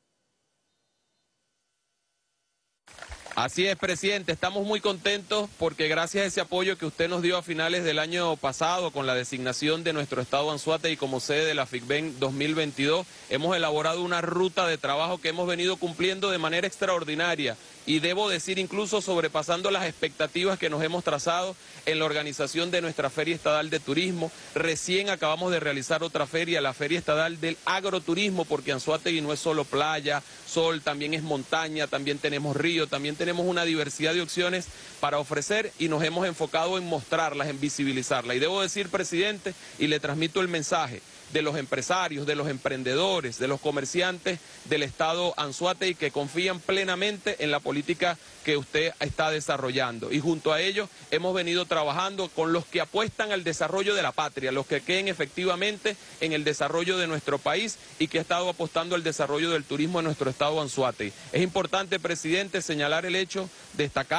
Así es, presidente, estamos muy contentos porque gracias a ese apoyo que usted nos dio a finales del año pasado con la designación de nuestro estado Anzoátegui como sede de la FICBEN dos mil veintidós, hemos elaborado una ruta de trabajo que hemos venido cumpliendo de manera extraordinaria y debo decir incluso sobrepasando las expectativas que nos hemos trazado en la organización de nuestra Feria Estatal de Turismo. Recién acabamos de realizar otra feria, la Feria Estatal del Agroturismo, porque Anzoátegui no es solo playa, sol, también es montaña, también tenemos río, también tenemos una diversidad de opciones para ofrecer y nos hemos enfocado en mostrarlas, en visibilizarlas. Y debo decir, presidente, y le transmito el mensaje de los empresarios, de los emprendedores, de los comerciantes del estado Anzoátegui que confían plenamente en la política que usted está desarrollando. Y junto a ellos hemos venido trabajando con los que apuestan al desarrollo de la patria, los que creen efectivamente en el desarrollo de nuestro país y que ha estado apostando al desarrollo del turismo en nuestro estado Anzoátegui. Es importante, presidente, señalar el hecho destacado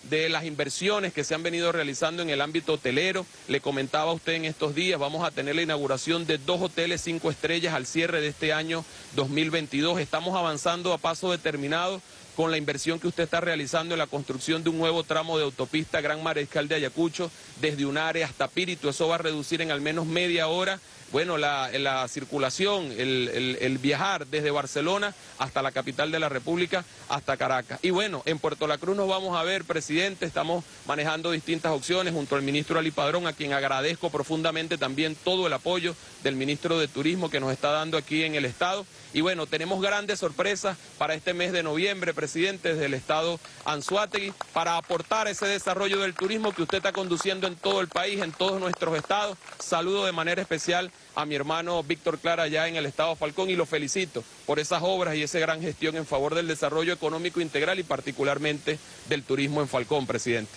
de las inversiones que se han venido realizando en el ámbito hotelero. Le comentaba a usted en estos días, vamos a tener la inauguración de dos hoteles cinco estrellas al cierre de este año dos mil veintidós. Estamos avanzando a paso determinado con la inversión que usted está realizando en la construcción de un nuevo tramo de autopista Gran Mariscal de Ayacucho, desde Unare hasta Píritu. Eso va a reducir en al menos media hora, bueno, la, la circulación, el, el, el viajar desde Barcelona hasta la capital de la República, hasta Caracas. Y bueno, en Puerto La Cruz nos vamos a ver, presidente, estamos manejando distintas opciones junto al ministro Ali Padrón, a quien agradezco profundamente también todo el apoyo del ministro de Turismo que nos está dando aquí en el Estado. Y bueno, tenemos grandes sorpresas para este mes de noviembre, presidente, desde el Estado Anzoátegui, para aportar ese desarrollo del turismo que usted está conduciendo en todo el país, en todos nuestros estados. Saludo de manera especial a mi hermano Víctor Clara allá en el Estado Falcón y lo felicito por esas obras y esa gran gestión en favor del desarrollo económico integral y particularmente del turismo en Falcón, presidente.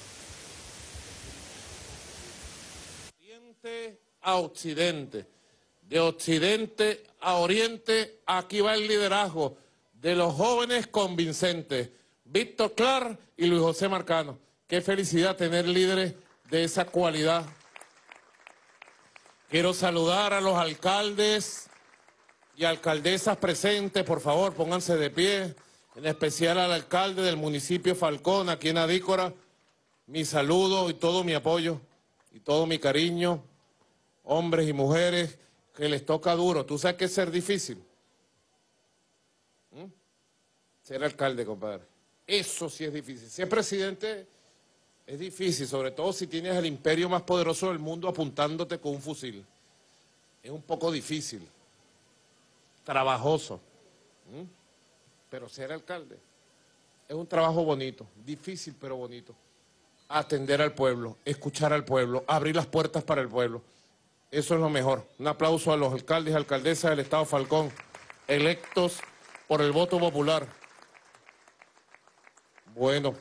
Oriente a Occidente, de Occidente a Oriente, aquí va el liderazgo de los jóvenes convincentes, Víctor Clara y Luis José Marcano. Qué felicidad tener líderes de esa cualidad. Quiero saludar a los alcaldes y alcaldesas presentes, por favor, pónganse de pie, en especial al alcalde del municipio Falcón, aquí en Adícora, mi saludo y todo mi apoyo y todo mi cariño, hombres y mujeres que les toca duro. ¿Tú sabes qué es ser difícil? ¿Mm? Ser alcalde, compadre. Eso sí es difícil. Ser presidente es difícil, sobre todo si tienes el imperio más poderoso del mundo apuntándote con un fusil. Es un poco difícil, trabajoso, ¿Mm? pero ser alcalde es un trabajo bonito, difícil pero bonito. Atender al pueblo, escuchar al pueblo, abrir las puertas para el pueblo. Eso es lo mejor. Un aplauso a los alcaldes y alcaldesas del Estado Falcón, electos por el voto popular. Bueno,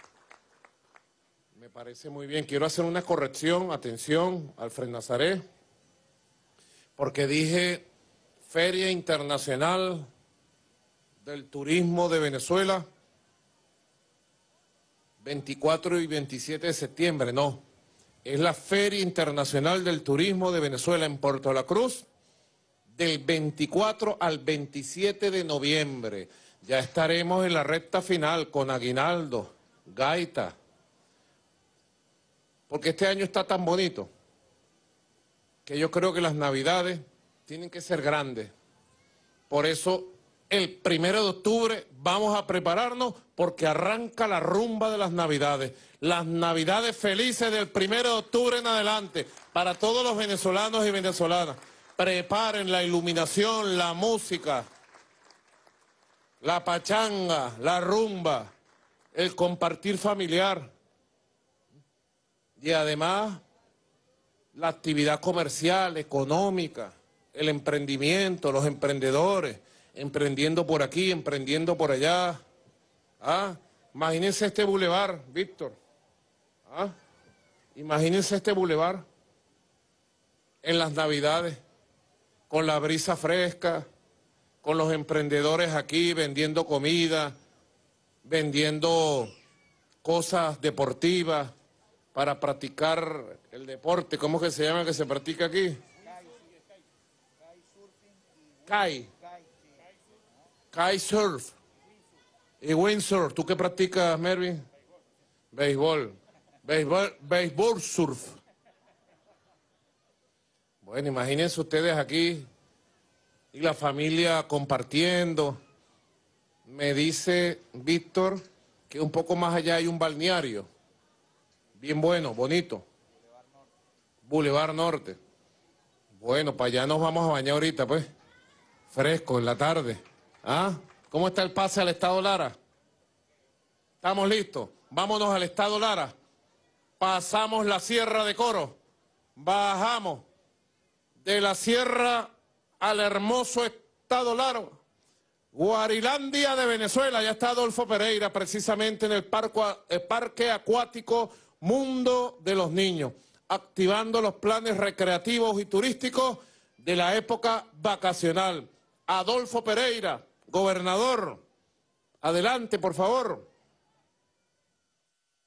me parece muy bien. Quiero hacer una corrección, atención, Alfred Nazaret, porque dije Feria Internacional del Turismo de Venezuela, veinticuatro y veintisiete de septiembre, no. Es la Feria Internacional del Turismo de Venezuela en Puerto La Cruz, del veinticuatro al veintisiete de noviembre. Ya estaremos en la recta final con aguinaldo, gaita, porque este año está tan bonito que yo creo que las Navidades tienen que ser grandes. Por eso, el primero de octubre vamos a prepararnos porque arranca la rumba de las Navidades. Las Navidades felices del primero de octubre en adelante para todos los venezolanos y venezolanas. Preparen la iluminación, la música, la pachanga, la rumba, el compartir familiar y además la actividad comercial, económica, el emprendimiento, los emprendedores, emprendiendo por aquí, emprendiendo por allá. ¿Ah? Imagínense este bulevar, Víctor. ¿Ah? Imagínense este bulevar en las Navidades, con la brisa fresca, con los emprendedores aquí vendiendo comida, vendiendo cosas deportivas para practicar el deporte. ¿Cómo que se llama que se practica aquí? Kai. Kai surf. Y windsurf. ¿Tú qué practicas, Mervin? Béisbol. Béisbol, béisbol surf. Bueno, imagínense ustedes aquí y la familia compartiendo. Me dice Víctor que un poco más allá hay un balneario. Bien bueno, bonito. Boulevard Norte. Bueno, para allá nos vamos a bañar ahorita, pues. Fresco, en la tarde. ¿Ah? ¿Cómo está el pase al Estado Lara? ¿Estamos listos? Vámonos al Estado Lara. Pasamos la Sierra de Coro. Bajamos de la sierra al hermoso Estado Lara. Guarilandia de Venezuela. Ya está Adolfo Pereira, precisamente en el, parco, el Parque Acuático Mundo de los Niños, activando los planes recreativos y turísticos de la época vacacional. Adolfo Pereira, gobernador, adelante, por favor.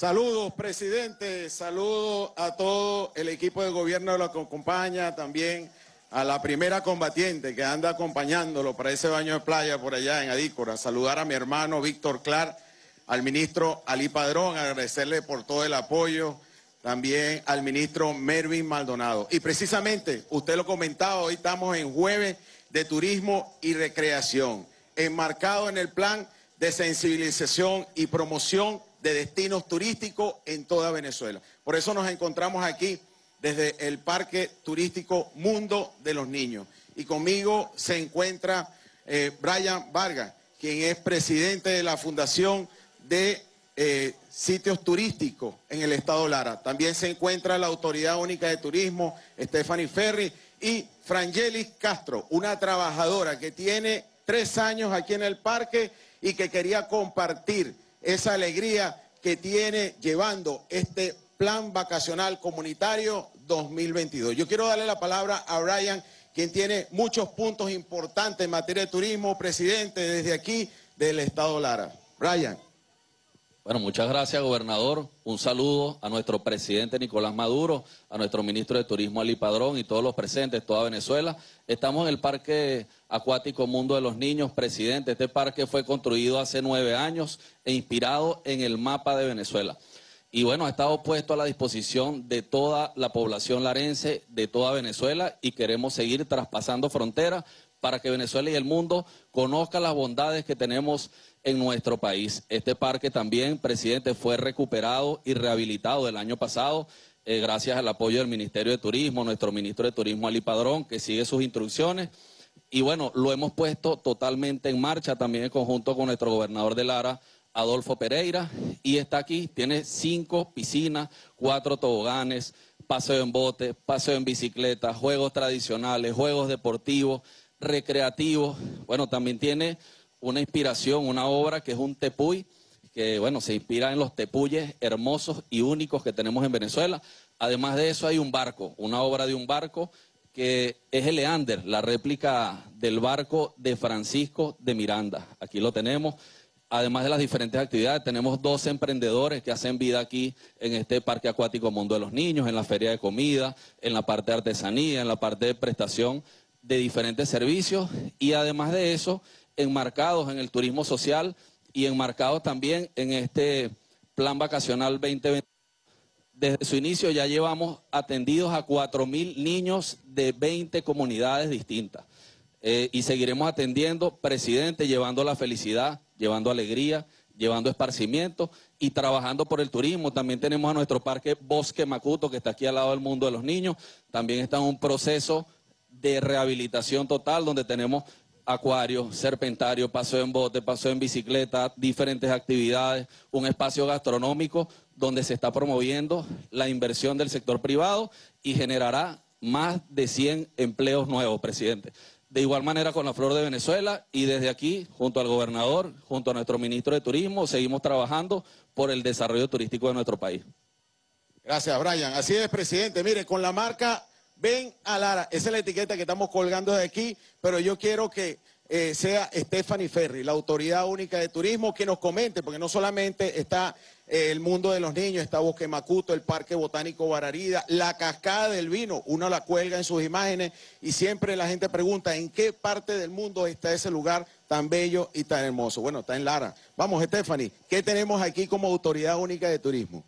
Saludos, presidente, saludos a todo el equipo de gobierno que lo acompaña, también a la primera combatiente que anda acompañándolo para ese baño de playa por allá en Adícora. Saludar a mi hermano Víctor Clark, al ministro Ali Padrón, agradecerle por todo el apoyo, también al ministro Mervin Maldonado. Y precisamente, usted lo comentaba, hoy estamos en Jueves de Turismo y Recreación, enmarcado en el plan de sensibilización y promoción de destinos turísticos en toda Venezuela. Por eso nos encontramos aquí desde el Parque Turístico Mundo de los Niños. Y conmigo se encuentra eh, Brian Vargas, quien es presidente de la Fundación de eh, Sitios Turísticos en el Estado Lara. También se encuentra la Autoridad Única de Turismo, Stephanie Ferry, y Frangelis Castro, una trabajadora que tiene tres años aquí en el parque y que quería compartir esa alegría que tiene llevando este plan vacacional comunitario dos mil veintidós. Yo quiero darle la palabra a Brian, quien tiene muchos puntos importantes en materia de turismo, presidente, desde aquí del Estado Lara. Brian. Bueno, muchas gracias, gobernador. Un saludo a nuestro presidente Nicolás Maduro, a nuestro ministro de Turismo Ali Padrón y todos los presentes, toda Venezuela. Estamos en el Parque Acuático Mundo de los Niños, presidente. Este parque fue construido hace nueve años e inspirado en el mapa de Venezuela. Y bueno, ha estado puesto a la disposición de toda la población larense, de toda Venezuela, y queremos seguir traspasando fronteras para que Venezuela y el mundo conozcan las bondades que tenemos en nuestro país. Este parque también, presidente, fue recuperado y rehabilitado el año pasado, eh, gracias al apoyo del Ministerio de Turismo, nuestro ministro de Turismo Ali Padrón, que sigue sus instrucciones. Y bueno, lo hemos puesto totalmente en marcha, también en conjunto con nuestro gobernador de Lara, Adolfo Pereira, y está aquí, tiene cinco piscinas, cuatro toboganes, paseo en bote, paseo en bicicleta, juegos tradicionales, juegos deportivos, recreativos. Bueno, también tiene una inspiración, una obra que es un tepuy, que bueno, se inspira en los tepuyes hermosos y únicos que tenemos en Venezuela. Además de eso hay un barco, una obra de un barco que es el Leander, la réplica del barco de Francisco de Miranda. Aquí lo tenemos. Además de las diferentes actividades, tenemos doce emprendedores que hacen vida aquí en este Parque Acuático Mundo de los Niños, en la feria de comida, en la parte de artesanía, en la parte de prestación de diferentes servicios, y además de eso, enmarcados en el turismo social y enmarcados también en este plan vacacional veinte veinte. Desde su inicio ya llevamos atendidos a cuatro mil niños de veinte comunidades distintas. Eh, y seguiremos atendiendo, presidente, llevando la felicidad, llevando alegría, llevando esparcimiento y trabajando por el turismo. También tenemos a nuestro parque Bosque Macuto, que está aquí al lado del Mundo de los Niños. También está en un proceso de rehabilitación total, donde tenemos acuario, serpentario, paseo en bote, paseo en bicicleta, diferentes actividades, un espacio gastronómico donde se está promoviendo la inversión del sector privado y generará más de cien empleos nuevos, presidente. De igual manera con la Flor de Venezuela, y desde aquí, junto al gobernador, junto a nuestro ministro de Turismo, seguimos trabajando por el desarrollo turístico de nuestro país. Gracias, Brian. Así es, presidente. Mire, con la marca Ven a Lara, esa es la etiqueta que estamos colgando de aquí, pero yo quiero que eh, sea Stephanie Ferry, la Autoridad Única de Turismo, que nos comente, porque no solamente está eh, el Mundo de los Niños, está Bosque Macuto, el Parque Botánico Bararida, la Cascada del Vino, uno la cuelga en sus imágenes y siempre la gente pregunta en qué parte del mundo está ese lugar tan bello y tan hermoso. Bueno, está en Lara. Vamos, Stephanie, ¿qué tenemos aquí como Autoridad Única de Turismo?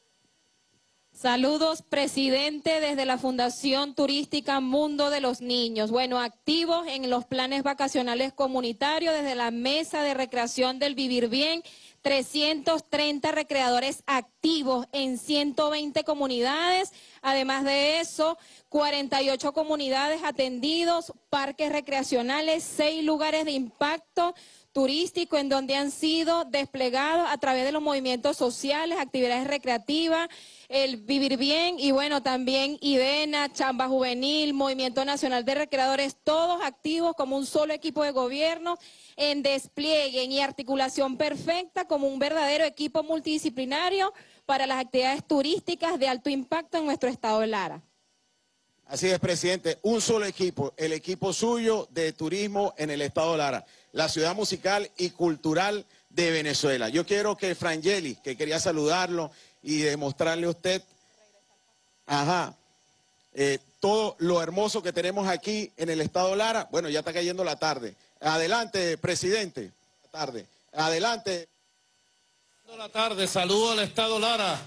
Saludos, presidente, desde la Fundación Turística Mundo de los Niños. Bueno, activos en los planes vacacionales comunitarios desde la Mesa de Recreación del Vivir Bien, trescientos treinta recreadores activos en ciento veinte comunidades. Además de eso, cuarenta y ocho comunidades atendidos, parques recreacionales, seis lugares de impacto turístico en donde han sido desplegados a través de los movimientos sociales, actividades recreativas, el Vivir Bien y bueno, también IDENA, Chamba Juvenil, Movimiento Nacional de Recreadores, todos activos como un solo equipo de gobierno en despliegue y articulación perfecta como un verdadero equipo multidisciplinario para las actividades turísticas de alto impacto en nuestro estado de Lara. Así es, presidente, un solo equipo, el equipo suyo de turismo en el estado de Lara, la ciudad musical y cultural de Venezuela. Yo quiero que Frangeli, que quería saludarlo y demostrarle a usted, ajá, eh, todo lo hermoso que tenemos aquí en el estado Lara. Bueno, ya está cayendo la tarde. Adelante, presidente. Tarde. Adelante. La tarde, saludo al estado Lara.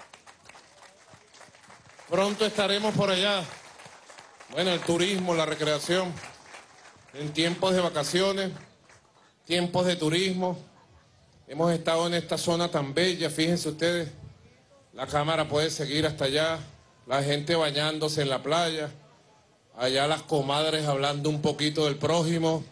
Pronto estaremos por allá. Bueno, el turismo, la recreación, en tiempos de vacaciones, tiempos de turismo. Hemos estado en esta zona tan bella, fíjense ustedes, la cámara puede seguir hasta allá, la gente bañándose en la playa, allá las comadres hablando un poquito del prójimo.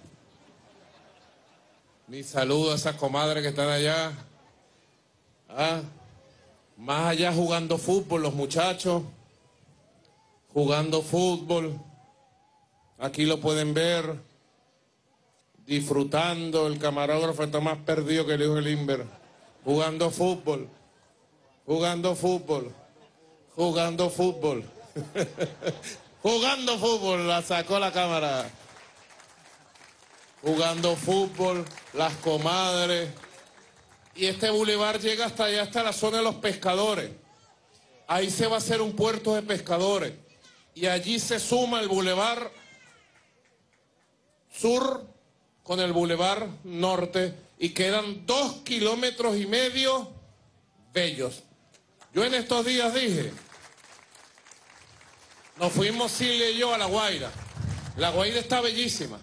Mi saludo a esas comadres que están allá. Ah, más allá jugando fútbol los muchachos, jugando fútbol, aquí lo pueden ver, disfrutando, el camarógrafo está más perdido que el hijo de Limber, jugando fútbol, jugando fútbol, jugando fútbol, jugando fútbol, la sacó la cámara, jugando fútbol, las comadres, y este bulevar llega hasta allá, hasta la zona de los pescadores, ahí se va a hacer un puerto de pescadores, y allí se suma el bulevar sur con el bulevar norte y quedan dos kilómetros y medio bellos. Yo en estos días dije, nos fuimos Silvia y yo a La Guaira. La Guaira está bellísima,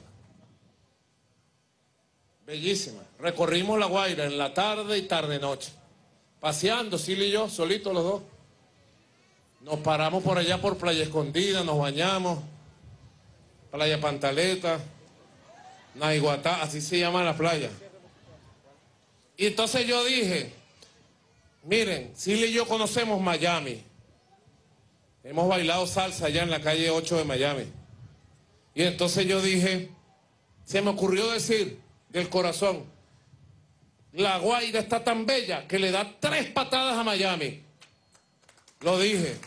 bellísima. Recorrimos La Guaira en la tarde y tarde-noche, paseando Silvia y yo, solitos los dos. Nos paramos por allá por Playa Escondida, nos bañamos, Playa Pantaleta, Naiguatá, así se llama la playa. Y entonces yo dije, miren, Silvia y yo conocemos Miami. Hemos bailado salsa allá en la calle ocho de Miami. Y entonces yo dije, se me ocurrió decir del corazón, La Guaira está tan bella que le da tres patadas a Miami. Lo dije.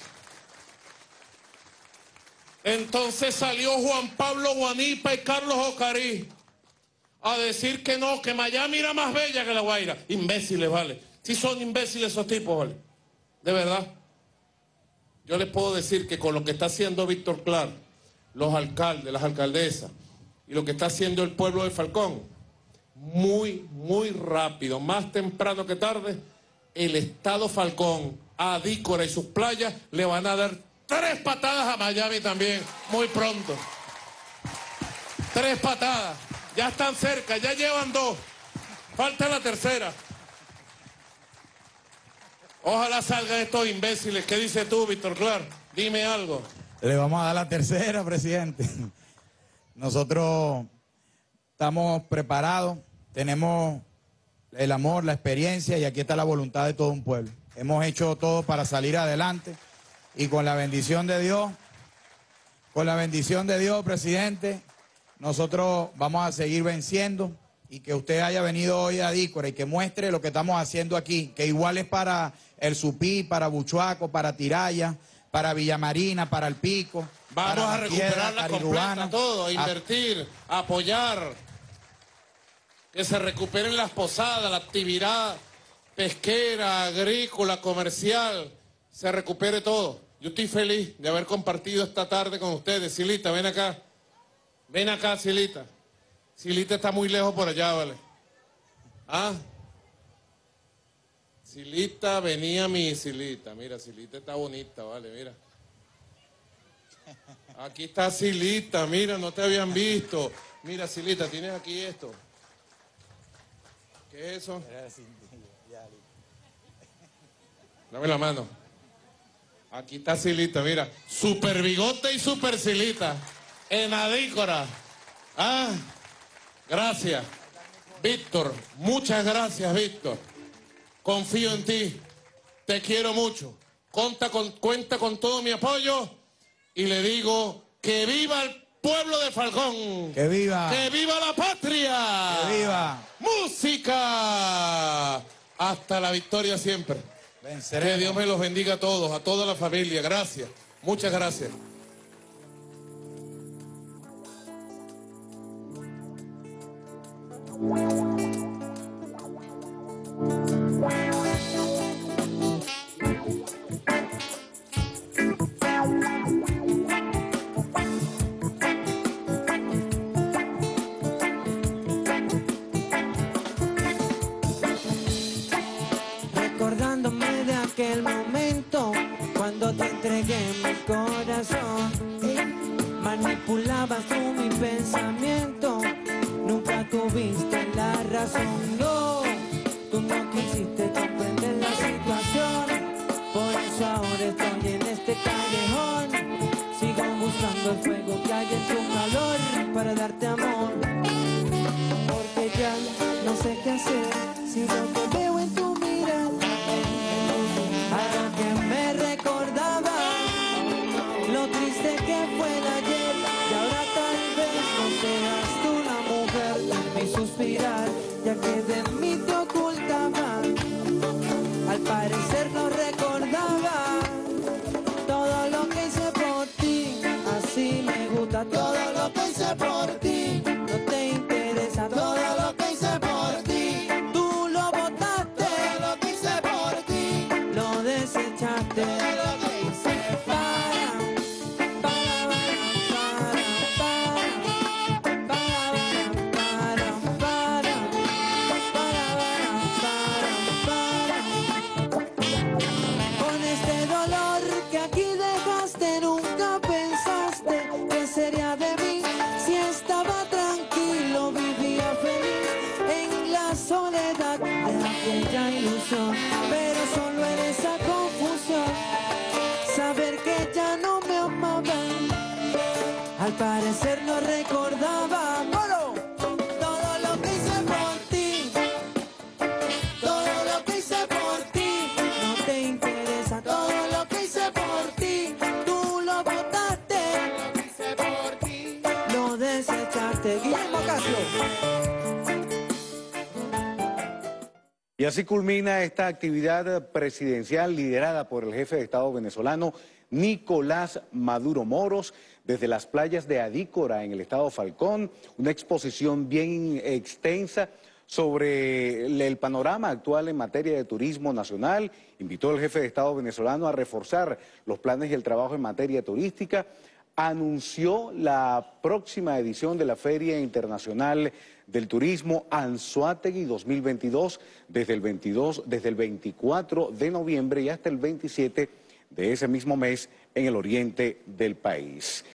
Entonces salió Juan Pablo Guanipa y Carlos Ocarí a decir que no, que Miami era más bella que La Guaira. Imbéciles, vale. Sí son imbéciles esos tipos, vale. De verdad. Yo les puedo decir que con lo que está haciendo Víctor Clark, los alcaldes, las alcaldesas, y lo que está haciendo el pueblo de Falcón, muy, muy rápido, más temprano que tarde, el estado Falcón, Adícora y sus playas le van a dar tres patadas a Miami también, muy pronto. Tres patadas. Ya están cerca, ya llevan dos. Falta la tercera. Ojalá salgan estos imbéciles. ¿Qué dices tú, Víctor Clark? Dime algo. Le vamos a dar la tercera, presidente. Nosotros estamos preparados, tenemos el amor, la experiencia y aquí está la voluntad de todo un pueblo. Hemos hecho todo para salir adelante y con la bendición de Dios, con la bendición de Dios, presidente, nosotros vamos a seguir venciendo y que usted haya venido hoy a Adícora y que muestre lo que estamos haciendo aquí, que igual es para el Supí, para Buchuaco, para Tiraya, para Villamarina, para El Pico. Vamos a recuperar la completa, todo, a invertir, a apoyar, que se recuperen las posadas, la actividad pesquera, agrícola, comercial, se recupere todo. Yo estoy feliz de haber compartido esta tarde con ustedes. Silita, ven acá. Ven acá, Silita. Silita está muy lejos por allá, ¿vale? ¿Ah? Silita, venía mi Silita. Mira, Silita está bonita, ¿vale? Mira. Aquí está Silita, mira, no te habían visto. Mira, Silita, tienes aquí esto. ¿Qué es eso? Dame la mano. Aquí está Silita, mira. Super bigote y super Silita. En Adícora. Ah, gracias. Víctor, muchas gracias, Víctor. Confío en ti. Te quiero mucho. Cuenta con, cuenta con todo mi apoyo. Y le digo que viva el pueblo de Falcón. Que viva. Que viva la patria. Que viva. Música. Hasta la victoria siempre. Venceremos. Que Dios me los bendiga a todos, a toda la familia. Gracias. Muchas gracias. Manipulabas tú mi pensamiento, nunca tuviste la razón, no. Tú no quisiste comprender la situación, por eso ahora estoy en este callejón. Sigo buscando el fuego que hay en tu calor para darte amor, porque ya no sé qué hacer si lo que veo en tu mirada haga que me recordaba lo triste que fue el ayer, y ahora tal vez no seas tú la mujer de mi suspirar, ya que de mí te ocultaba. Al parecer no recordaba todo lo que hice por ti. Así me gusta todo lo que hice por ti. No te interesa todo lo que hice por ti. Tú lo botaste, todo lo que hice por ti. Lo desechaste, todo lo que hice para, para, para, para, para, para, para, para, para, para. Con este dolor que aquí dejaste, nunca pensaste que sería de mí. Si estaba tranquilo, vivía feliz en la soledad de aquella ilusión, pero solo en esa confusión, saber que ya no me amaban, al parecer no recordaba. ¡Coro! Todo lo que hice por ti, todo lo que hice por ti, no te interesa todo lo que hice por ti. Tú lo botaste, lo que hice por ti, lo desechaste. Guillermo Casio. Y así culmina esta actividad presidencial liderada por el jefe de Estado venezolano, Nicolás Maduro Moros, desde las playas de Adícora en el estado Falcón, una exposición bien extensa sobre el panorama actual en materia de turismo nacional. Invitó al jefe de Estado venezolano a reforzar los planes y el trabajo en materia turística. Anunció la próxima edición de la Feria Internacional del Turismo Anzoátegui dos mil veintidós desde el veintidós, desde el veinticuatro de noviembre y hasta el veintisiete de ese mismo mes en el oriente del país.